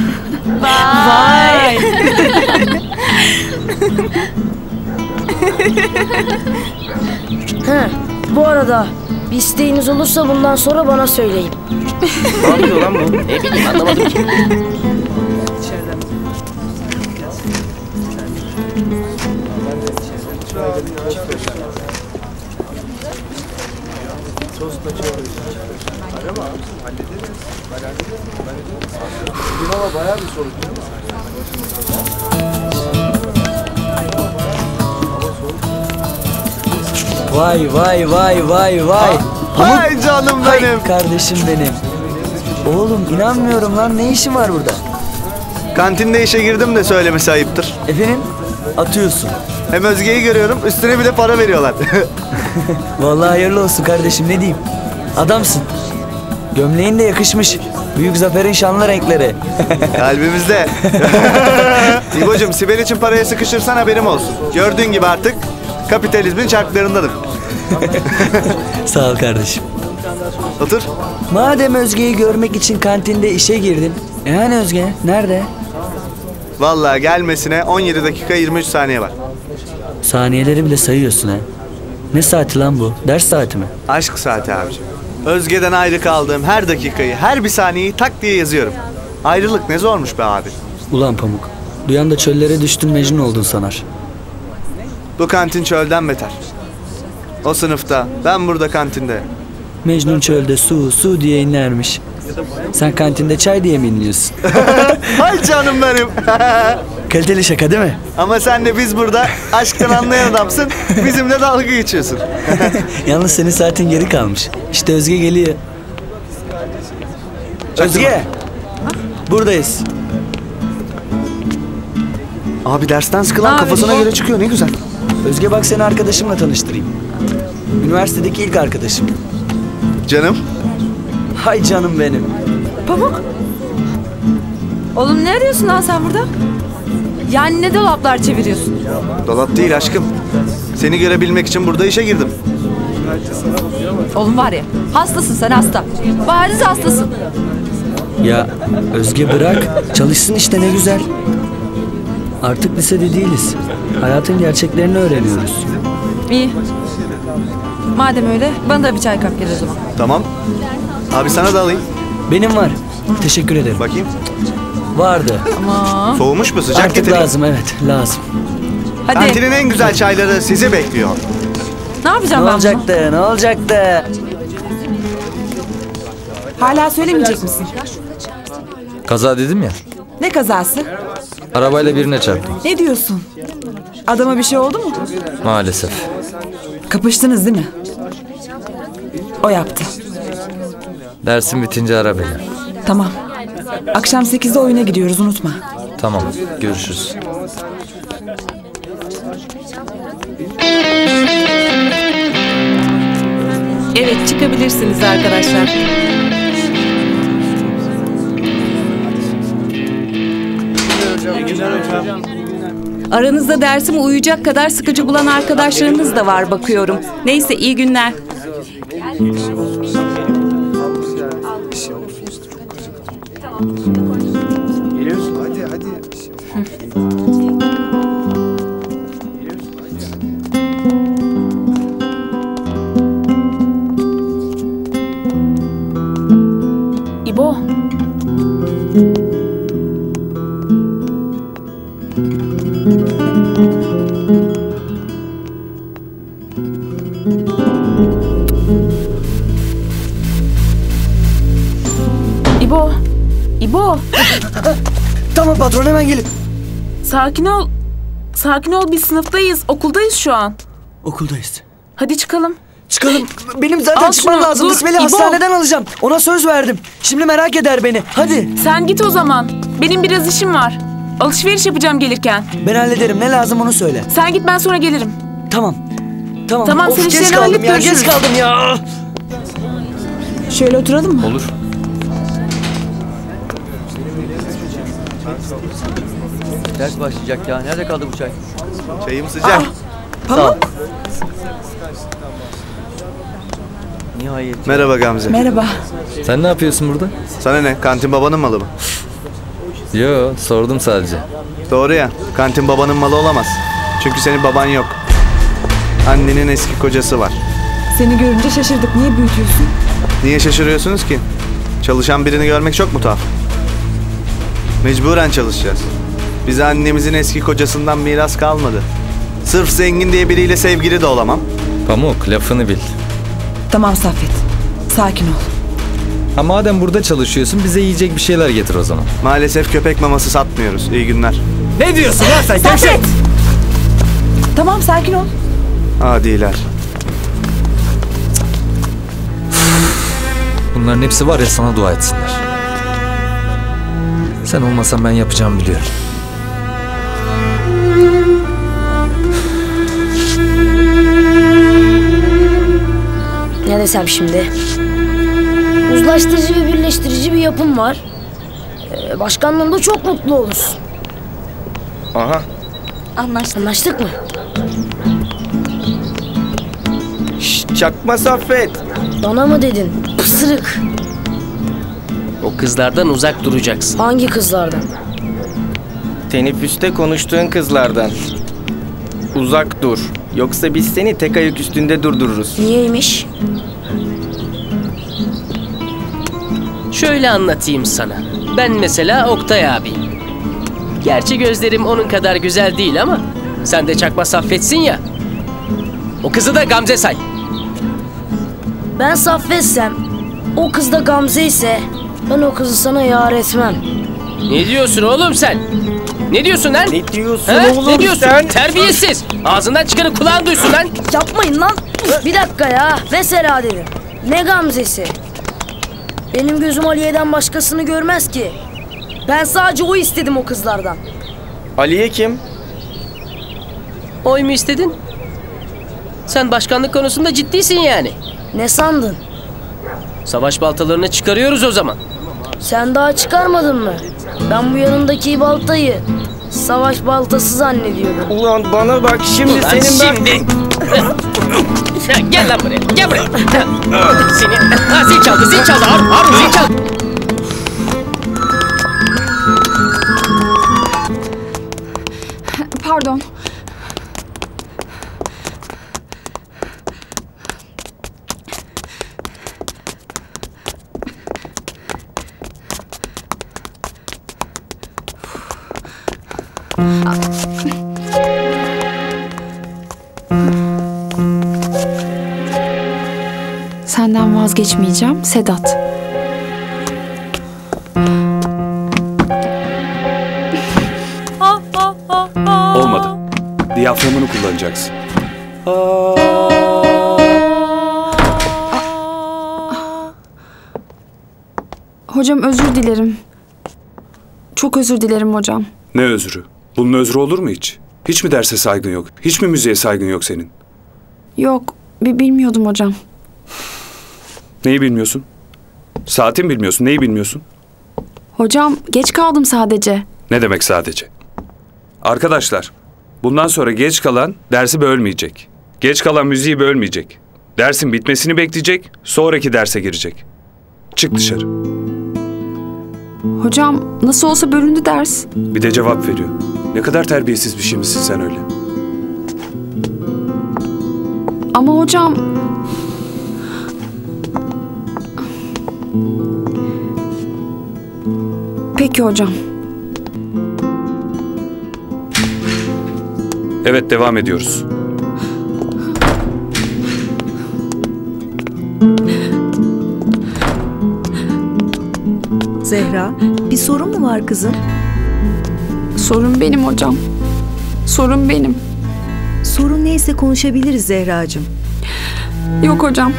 Vay! He, bu arada bir isteğiniz olursa bundan sonra bana söyleyin. Ne yapıyor lan bu? Ne bileyim anlamadım ki. Vay vay vay vay vay. Hay canım Hay benim. kardeşim benim. Oğlum inanmıyorum lan, ne işin var burada? Kantinde işe girdim de söylemesi ayıptır. Efendim? Atıyorsun. Hem Özge'yi görüyorum, üstüne bir de para veriyorlar. Vallahi hayırlı olsun kardeşim, ne diyeyim. Adamsın. Gömleğin de yakışmış. Büyük zaferin şanlı renkleri. Kalbimizde. İbo'cum Sibel için paraya sıkışırsan haberim olsun. Gördüğün gibi artık kapitalizmin çarklarındadır. Sağ ol kardeşim. Otur. Madem Özge'yi görmek için kantinde işe girdin. E hani Özge? Nerede? Vallahi gelmesine on yedi dakika yirmi üç saniye var. Saniyeleri bile sayıyorsun ha. Ne saati lan bu? Ders saati mi? Aşk saati abicim. Özge'den ayrı kaldığım her dakikayı, her bir saniyeyi tak diye yazıyorum. Ayrılık ne zormuş be abi. Ulan Pamuk. Duyan da çöllere düştün Mecnun oldun sanar. Bu kantin çölden beter. O sınıfta, ben burada kantinde. Mecnun çölde su, su diye inlermiş. Sen kantinde çay diye mi inliyorsun? Hay canım benim. Kaliteli şaka değil mi? Ama sen de biz burada aşktan anlayan adamsın. Bizimle dalga geçiyorsun. Yalnız senin saatin geri kalmış. İşte Özge geliyor. Özge! Buradayız. Abi dersten sıkılan Abi, kafasına o- göre çıkıyor, ne güzel. Özge bak seni arkadaşımla tanıştırayım. Üniversitedeki ilk arkadaşım. Canım. Hay canım benim. Pamuk. Oğlum ne arıyorsun lan sen burada? Yani ne dolaplar çeviriyorsun? Dolap değil aşkım. Seni görebilmek için burada işe girdim. Oğlum var ya, hastasın sen hasta. Bariz hastasın. Ya Özge bırak. Çalışsın işte ne güzel. Artık lisede değiliz. Hayatın gerçeklerini öğreniyoruz. İyi. Madem öyle bana da bir çay kap gel o zaman. Tamam. Abi sana da alayım. Benim var. Teşekkür ederim. Bakayım. Vardı. Aman. Soğumuş mu? Sıcak Artık getireyim. lazım evet lazım. Hadi. Kantinin en güzel çayları sizi bekliyor. Ne yapacağım Ne ben olacaktı ne olacaktı? Hala söylemeyecek misin? Kaza dedim ya. Ne kazası? Arabayla birine çarptım. Ne diyorsun? Adama bir şey oldu mu? Maalesef. Kapıştınız değil mi? O yaptı. Dersim bitince ara beni. Tamam. Akşam sekizde oyuna gidiyoruz unutma. Tamam. Görüşürüz. Evet, çıkabilirsiniz arkadaşlar. Aranızda dersime uyuyacak kadar sıkıcı bulan arkadaşlarınız da var bakıyorum. Neyse, iyi günler. Hadi hadi. İbo. İbo. İbo. Tamam patron hemen gelip. Sakin ol. Sakin ol, biz sınıftayız. Okuldayız şu an. Okuldayız. Hadi çıkalım. Çıkalım. Benim zaten Al çıkmam şunu, lazım. dur, İsmail'i İbo. hastaneden alacağım. Ona söz verdim. Şimdi merak eder beni. Hadi. Sen git o zaman. Benim biraz işim var. Alışveriş yapacağım gelirken. Ben hallederim. Ne lazım onu söyle. Sen git, ben sonra gelirim. Tamam. Tamam. Tamam, Of, sen geç işlerini kaldım hallet, ya. görüşürüz. Geç kaldım ya. Şöyle oturalım mı? Olur. Ders başlayacak ya. Nerede kaldı bu çay? Çayım sıcak. Pamuk. Nihayet. Merhaba Gamze. Merhaba. Sen ne yapıyorsun burada? Sana ne? Kantin babanın malı mı? Yo, sordum sadece. Doğru ya. Kantin babanın malı olamaz. Çünkü senin baban yok. Annenin eski kocası var. Seni görünce şaşırdık. Niye büyütüyorsun? Niye şaşırıyorsunuz ki? Çalışan birini görmek çok mu tuhaf? Mecburen çalışacağız. Bize annemizin eski kocasından miras kalmadı. Sırf zengin diye biriyle sevgili de olamam. Pamuk, lafını bil. Tamam Saffet. Sakin ol. Ha madem burada çalışıyorsun bize yiyecek bir şeyler getir o zaman. Maalesef köpek maması satmıyoruz. İyi günler. Ne diyorsun ya sen? Saffet! Tamam sakin ol. Adiler. Bunların hepsi var ya sana dua etsinler. Sen olmasan ben yapacağımı biliyorum. Ne desem şimdi? Uzlaştırıcı ve birleştirici bir yapım var. Ee, başkanlığımda çok mutlu olursun. Aha. Anlaştık. Anlaştık mı? Şşş, çakma Saffet. Bana mı dedin? Pısırık. O kızlardan uzak duracaksın. Hangi kızlardan? Teneffüste konuştuğun kızlardan. Uzak dur. Yoksa biz seni tek ayak üstünde durdururuz. Niyeymiş? Şöyle anlatayım sana. Ben mesela Oktay abi. Gerçi gözlerim onun kadar güzel değil ama sen de çakma Saffet'sin ya. O kızı da Gamze say. Ben Saffet'sem, o kız da Gamze ise ben o kızı sana yar etmem. Ne diyorsun oğlum sen? Ne diyorsun lan? Ne diyorsun He? oğlum Ne diyorsun? sen? Terbiyesiz. Ağzından çıkanı kulağın duysun lan. Yapmayın lan. Bir dakika ya. Mesela dedim. Ne Gamze'si? Benim gözüm Aliye'den başkasını görmez ki. Ben sadece o istedim o kızlardan. Aliye kim? Oy mu istedin? Sen başkanlık konusunda ciddisin yani. Ne sandın? Savaş baltalarını çıkarıyoruz o zaman. Sen daha çıkarmadın mı? Ben bu yanındaki baltayı savaş baltası zannediyordum. Ulan bana bak şimdi Ulan senin şimdi. ben... Gel lan buraya, gel buraya. Seni... Ha, zil çaldı, zil çaldı. Harun, Harun zil çaldı. Pardon. Senden vazgeçmeyeceğim Sedat. Olmadı. Diyaframını kullanacaksın. Hocam özür dilerim. Çok özür dilerim hocam. Ne özrü? Bunun özrü olur mu hiç? Hiç mi derse saygın yok? Hiç mi müziğe saygın yok senin? Yok, bi- bilmiyordum hocam. Neyi bilmiyorsun? Saati mi bilmiyorsun? Neyi bilmiyorsun? Hocam geç kaldım sadece. Ne demek sadece? Arkadaşlar, bundan sonra geç kalan dersi bölmeyecek. Geç kalan müziği bölmeyecek. Dersin bitmesini bekleyecek, sonraki derse girecek. Çık dışarı. Hocam nasıl olsa bölündü ders. Bir de cevap veriyor. Ne kadar terbiyesiz bir şey misin sen öyle? Ama hocam... Peki hocam. Evet, devam ediyoruz. Zehra, bir sorun mu var kızım? Sorun benim hocam. Sorun benim. Sorun neyse konuşabiliriz Zehracığım. Yok hocam.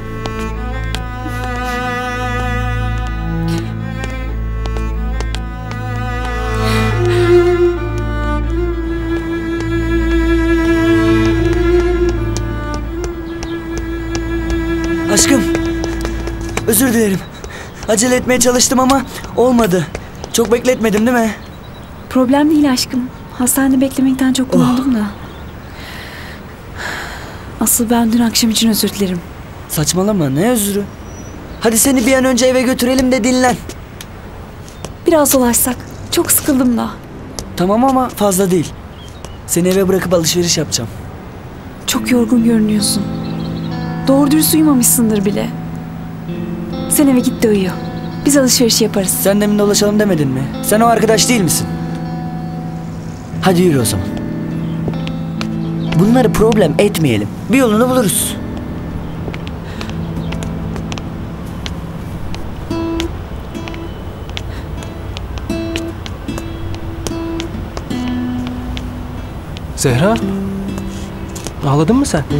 Aşkım, özür dilerim. Acele etmeye çalıştım ama olmadı. Çok bekletmedim değil mi? Problem değil aşkım. Hastanede beklemekten çok bunaldım da. Asıl ben dün akşam için özür dilerim. Saçmalama, ne özürü? Hadi seni bir an önce eve götürelim de dinlen. Biraz dolaşsak. Çok sıkıldım da. Tamam ama fazla değil. Seni eve bırakıp alışveriş yapacağım. Çok yorgun görünüyorsun. Doğru dürüst uyumamışsındır bile. Sen eve git de uyu. Biz alışveriş yaparız. Sen demin dolaşalım demedin mi? Sen o arkadaş değil misin? Hadi yürü o zaman. Bunları problem etmeyelim. Bir yolunu buluruz. Zehra? Ağladın mı sen?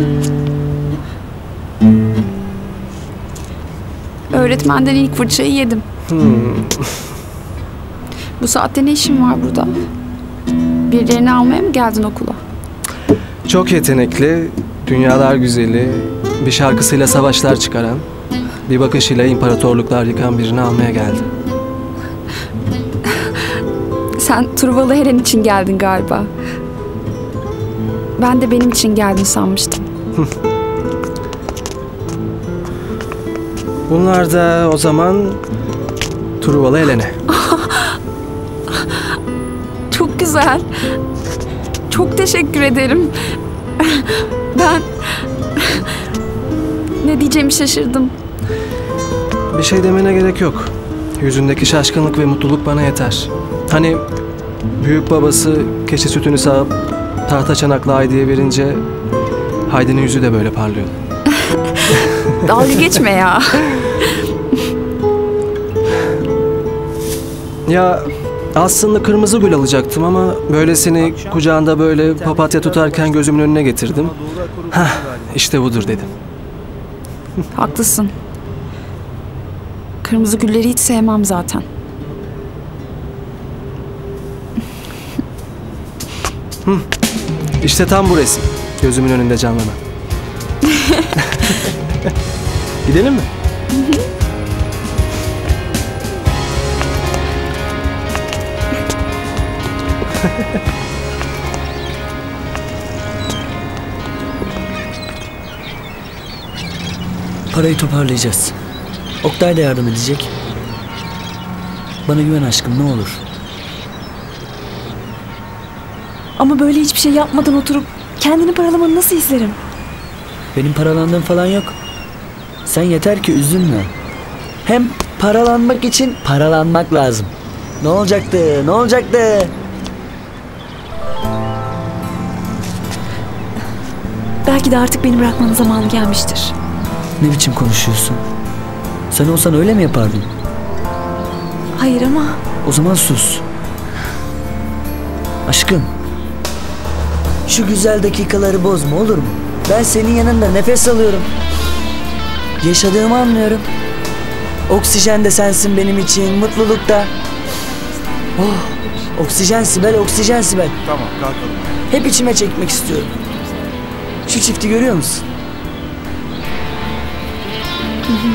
Öğretmenden ilk fırçayı yedim. Hmm. Bu saatte ne işin var burada? Birilerini almaya mı geldin okula? Çok yetenekli, dünyalar güzeli, bir şarkısıyla savaşlar çıkaran, Bir bakışıyla imparatorluklar yıkan birini almaya geldi. Sen Truvalı Helen için geldin galiba. Ben de benim için geldin sanmıştım. Bunlar da o zaman Truvalı Helen'e. Çok güzel. Çok teşekkür ederim. Ben ne diyeceğimi şaşırdım. Bir şey demene gerek yok. Yüzündeki şaşkınlık ve mutluluk bana yeter. Hani büyük babası keçi sütünü sağıp tahta çanaklı Haydi'ye verince Haydi'nin yüzü de böyle parlıyor. Dalga geçme ya. Ya aslında kırmızı gül alacaktım ama böylesini kucağında böyle papatya tutarken gözümün önüne getirdim. Hah, işte budur dedim. Haklısın. Kırmızı gülleri hiç sevmem zaten. Hı. İşte tam bu resim. Gözümün önünde canlanan. Gidelim mi? Parayı toparlayacağız. Oktay da yardım edecek. Bana güven aşkım, ne olur. Ama böyle hiçbir şey yapmadan oturup kendini paralamanı nasıl izlerim? Benim paralandığım falan yok. Sen yeter ki üzülme. Hem paralanmak için paralanmak lazım. Ne olacaktı? Ne olacaktı? Belki de artık beni bırakmanın zamanı gelmiştir. Ne biçim konuşuyorsun? Sen olsan öyle mi yapardın? Hayır ama... O zaman sus. Aşkım. Şu güzel dakikaları bozma, olur mu? Ben senin yanında nefes alıyorum. Yaşadığımı anlıyorum. Oksijen de sensin benim için, mutluluk da. Oh, oksijen Sibel, oksijen Sibel. Tamam, kalkalım. Hep içime çekmek istiyorum. Şu çifti görüyor musun? Hı hı.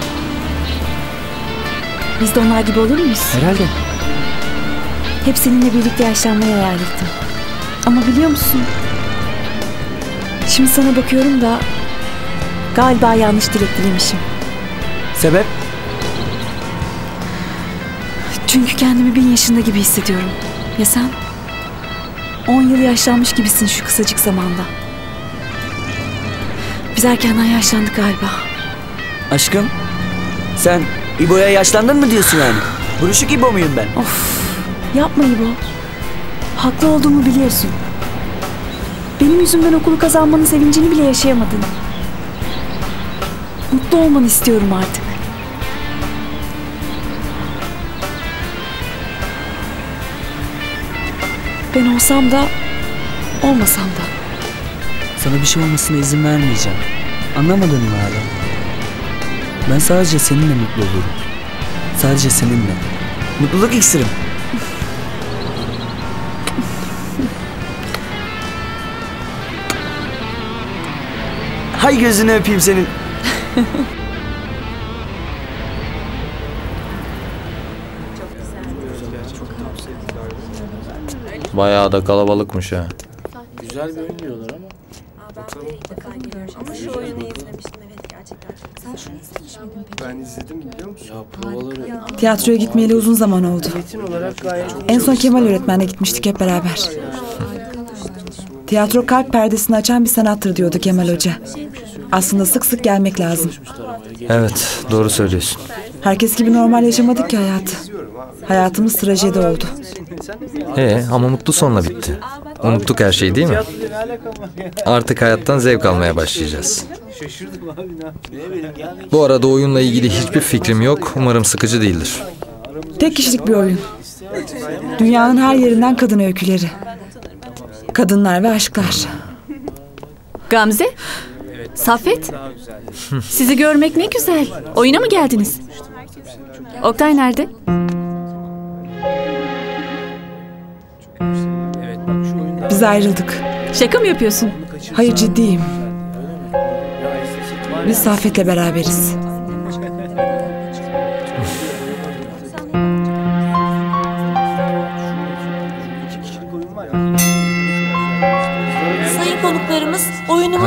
Biz de onlar gibi olur muyuz? Herhalde. Hep seninle birlikte yaşlanmayı hayal ettim. Ama biliyor musun? Şimdi sana bakıyorum da galiba yanlış dilek dilemişim. Sebep? Çünkü kendimi bin yaşında gibi hissediyorum. Ya sen? On yıl yaşlanmış gibisin şu kısacık zamanda. Biz erkenden yaşlandık galiba. Aşkım, sen İbo'ya yaşlandın mı diyorsun yani? Buruşuk İbo muyum ben? Of, yapma İbo. Haklı olduğumu biliyorsun. Benim yüzümden okulu kazanmanın sevincini bile yaşayamadın. Mutlu olmanı istiyorum artık. Ben olsam da, olmasam da. Sana bir şey olmasına izin vermeyeceğim. Anlamadın mı hala? Ben sadece seninle mutlu olurum. Sadece seninle. Mutluluk iksirim. Hay gözünü öpeyim senin. Bayağı da kalabalıkmış ha. Güzel bir oyun diyorlar ama. Ama şu oyunu izlemiştim, evet, gerçekten. Sen şunu izlemiş miydin peki? Ben izledim, biliyor musun? Ya provaları... Tiyatroya gitmeyeli uzun zaman oldu. Metin olarak gayet... En son Kemal öğretmenle gitmiştik hep beraber. Tiyatro kalp perdesini açan bir sanattır diyordu Kemal Hoca. Aslında sık sık gelmek lazım. Evet, doğru söylüyorsun. Herkes gibi normal yaşamadık ki hayatı. Hayatımız trajedi oldu. Ee, ama mutlu sonla bitti. Unuttuk her şeyi, değil mi? Artık hayattan zevk almaya başlayacağız. Bu arada oyunla ilgili hiçbir fikrim yok. Umarım sıkıcı değildir. Tek kişilik bir oyun. Dünyanın her yerinden kadın öyküleri. Kadınlar ve aşklar. Gamze, Saffet, sizi görmek ne güzel. Oyuna mı geldiniz? Oktay nerede? Biz ayrıldık. Şaka mı yapıyorsun? Hayır, ciddiyim. Biz Saffet'le beraberiz.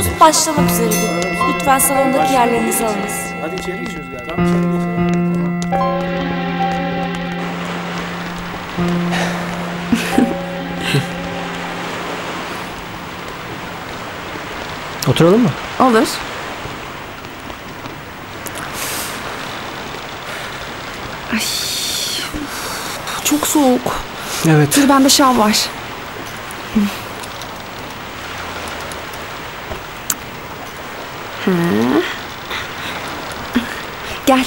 Hadi. başlamak üzeredir. Lütfen salondaki yerlerinizi alınız. Hadi içeri geçiyoruz galiba. Tamam içeri geçelim. Oturalım mı? Olur. Ay, çok soğuk. Evet. Dur, bende şal var. Ha. Gel.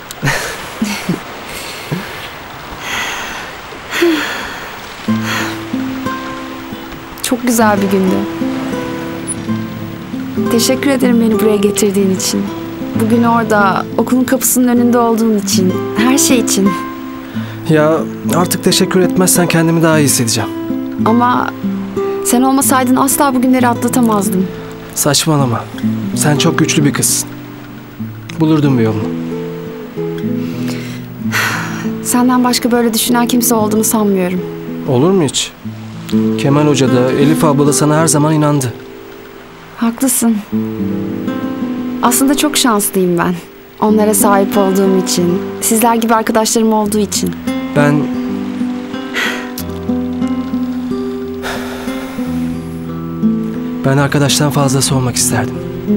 Çok güzel bir gündü. Teşekkür ederim beni buraya getirdiğin için. Bugün orada, okulun kapısının önünde olduğun için. Her şey için. Ya artık teşekkür etmezsen kendimi daha iyi hissedeceğim. Ama sen olmasaydın asla bugünleri atlatamazdım. Saçmalama. Sen çok güçlü bir kızsın. Bulurdun bir yolunu. Senden başka böyle düşünen kimse olduğunu sanmıyorum. Olur mu hiç? Kemal Hoca da Elif abla da sana her zaman inandı. Haklısın. Aslında çok şanslıyım ben. Onlara sahip olduğum için, sizler gibi arkadaşlarım olduğu için. Ben... Ben arkadaştan fazlası olmak isterdim.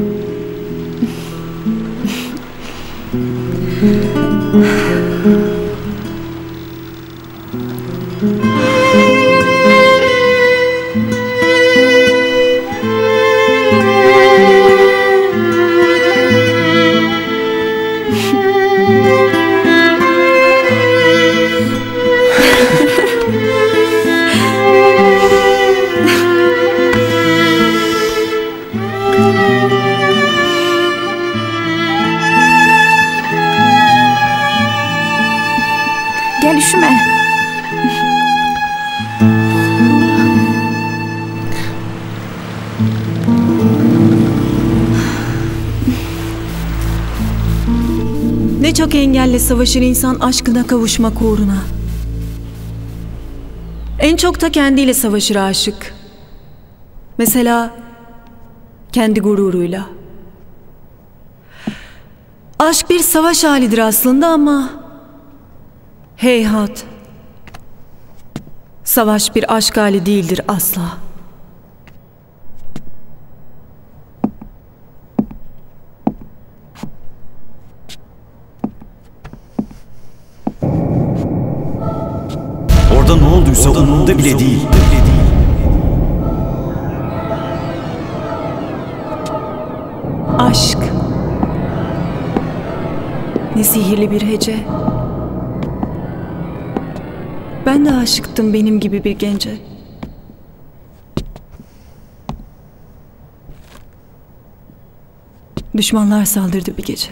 Gel, üşüme. Ne çok engelle savaşır insan aşkına kavuşmak uğruna. En çok da kendiyle savaşır aşık. Mesela kendi gururuyla. Aşk bir savaş halidir aslında ama heyhat. Savaş bir aşk hali değildir asla. Orada ne olduysa Orada umurumda bile değil. değil. Aşk. Ne sihirli bir hece. Ben de aşıktım benim gibi bir gence. Düşmanlar saldırdı bir gece.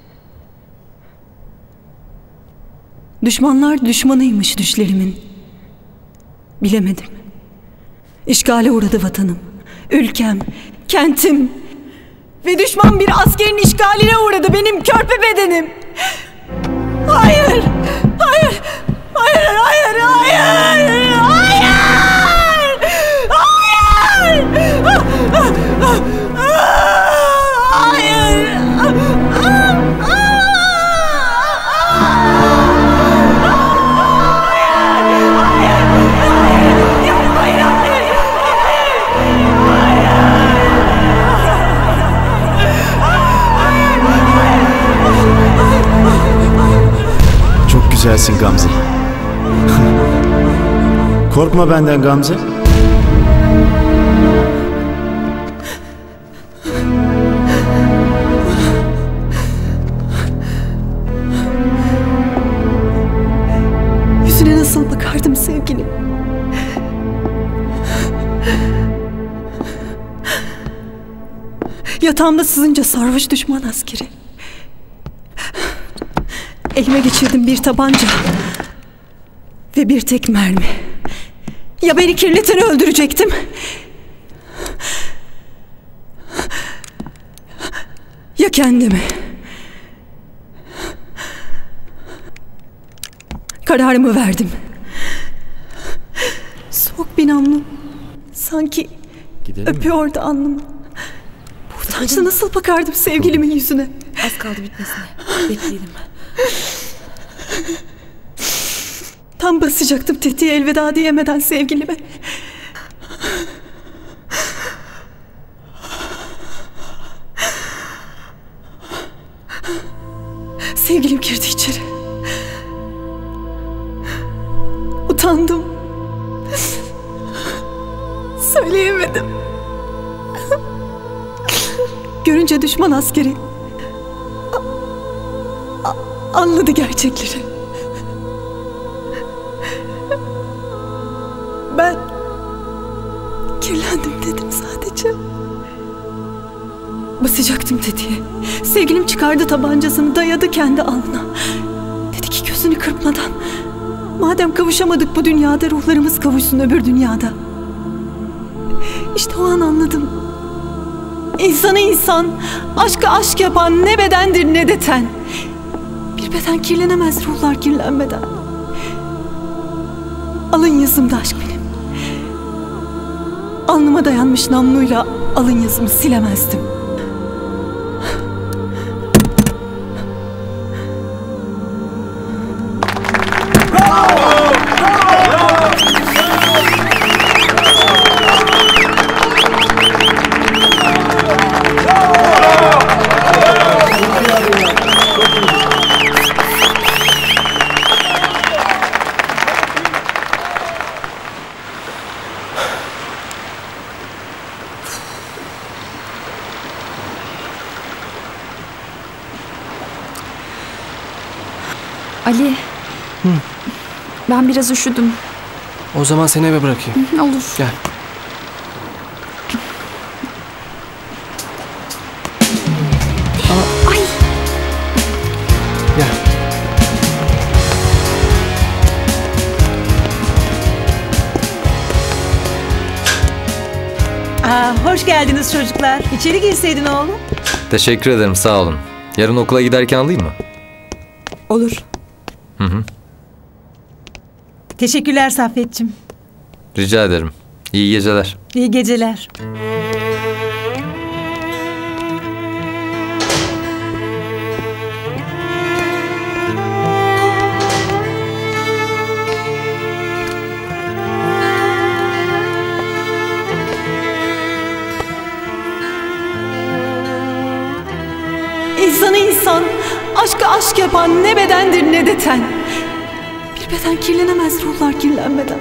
Düşmanlar düşmanıymış düşlerimin. Bilemedim. İşgale uğradı vatanım, ülkem, kentim. Ve düşman bir askerin işgaline uğradı benim körpe bedenim. Hayır! Hayır! Hayır! Hayır! Hayır! Hayır! Hayır! Hayır! Çok güzelsin Gamze. Korkma benden Gamze. Yüzüne nasıl bakardım sevgilim. Yatağımda sızınca sarhoş düşman askeri. Elime geçirdim bir tabanca ve bir tek mermi. Ya beni kirleteni öldürecektim, ya kendimi. Kararımı verdim. Soğuk bir namlu sanki Gidelim öpüyordu alnımı. Utançla nasıl bakardım sevgilimin yüzüne. Az kaldı bitmesine. Bekleyelim. Tam basacaktım tetiğe elveda diyemeden sevgilime. Sevgilim girdi içeri. Utandım. Söyleyemedim. Görünce düşman askeri a- anladı gerçekleri. Ben kirlendim dedim sadece. Basacaktım tetiğe. Sevgilim çıkardı tabancasını, dayadı kendi alnına. Dedi ki gözünü kırpmadan, madem kavuşamadık bu dünyada, ruhlarımız kavuşsun öbür dünyada. İşte o an anladım. İnsanı insan, aşkı aşk yapan ne bedendir ne de ten. Bir beden kirlenemez ruhlar kirlenmeden. Alın yazımda aşk benim. Alnıma dayanmış namluyla alın yazımı silemezdim. Ali. Hı. Ben biraz üşüdüm. O zaman seni eve bırakayım. Hı, olur. Gel. Ay. Gel. Aa, hoş geldiniz çocuklar. İçeri girseydin oğlum. Teşekkür ederim, sağ olun. Yarın okula giderken alayım mı? Olur. Hı hı. Teşekkürler Saffetciğim. Rica ederim. İyi geceler. İyi geceler. İnsanı insan, aşkı aşk yapan ne bedendir ne de ten. Bir beden kirlenemez ruhlar kirlenmeden.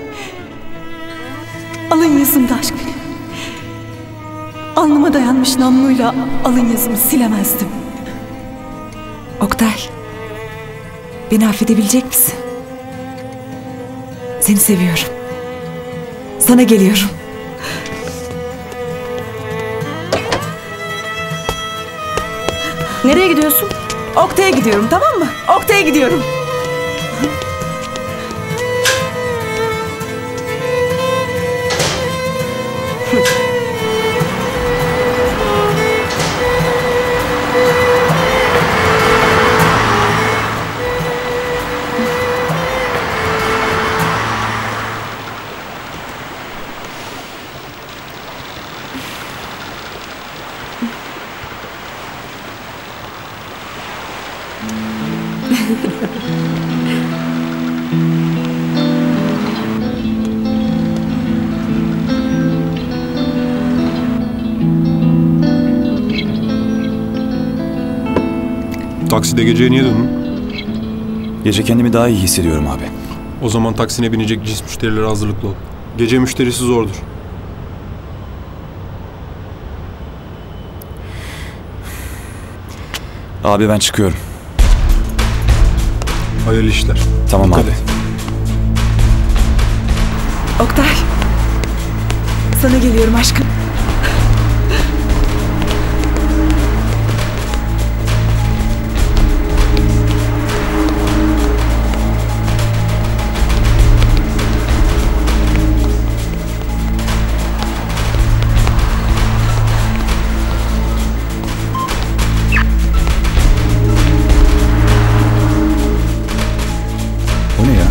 Alın yazımda aşk benim. Alnıma dayanmış namluyla alın yazımı silemezdim. Oktay. Beni affedebilecek misin? Seni seviyorum. Sana geliyorum. Nereye gidiyorsun? Oktay'a gidiyorum, tamam mı? Oktay'a gidiyorum. Takside geceye niye döndün? Gece kendimi daha iyi hissediyorum abi. O zaman taksine binecek cins müşterilere hazırlıklı ol. Gece müşterisi zordur. Abi ben çıkıyorum. Hayırlı işler. Tamam Dikkat abi. et. Oktay. Sana geliyorum aşkım. O ne ya?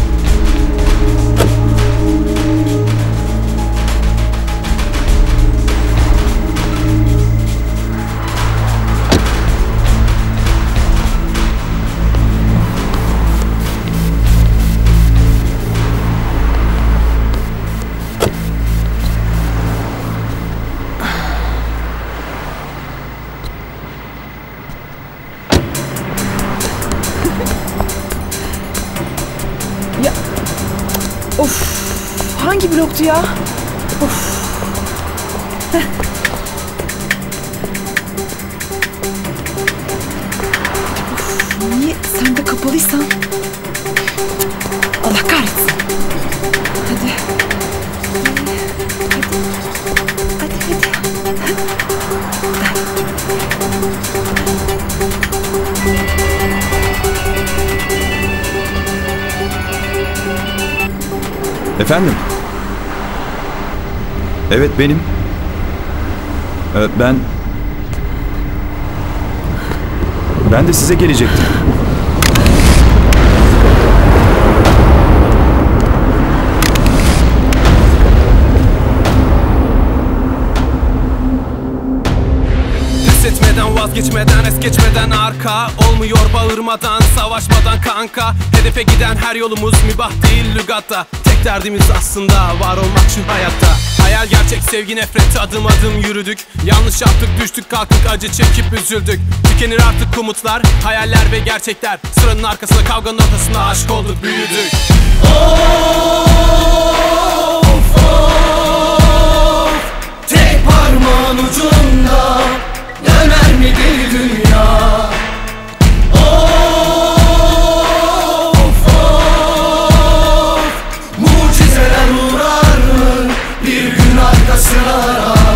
Of. Hangi bloktu ya? Of. Heh. Of, niye sen de kapalıysan? Allah kahretsin. Hadi. Hadi. Hadi hadi. Efendim? Evet benim. Ee, ben... Ben de size gelecektim. Etmeden, vazgeçmeden, es geçmeden arka. Olmuyor bağırmadan, savaşmadan kanka. Hedefe giden her yolumuz mübah değil lügatta. Tek derdimiz aslında var olmak şu hayatta. Hayal gerçek, sevgi nefret, adım adım yürüdük. Yanlış yaptık, düştük kalktık, acı çekip üzüldük. Tükenir artık umutlar, hayaller ve gerçekler. Sıranın arkasında, kavganın ortasında aşk olduk, büyüdük. Of of, tek parmağın ucunda döner mi bir dünya? Of of, mucizeler uğrar mı bir gün arkasına?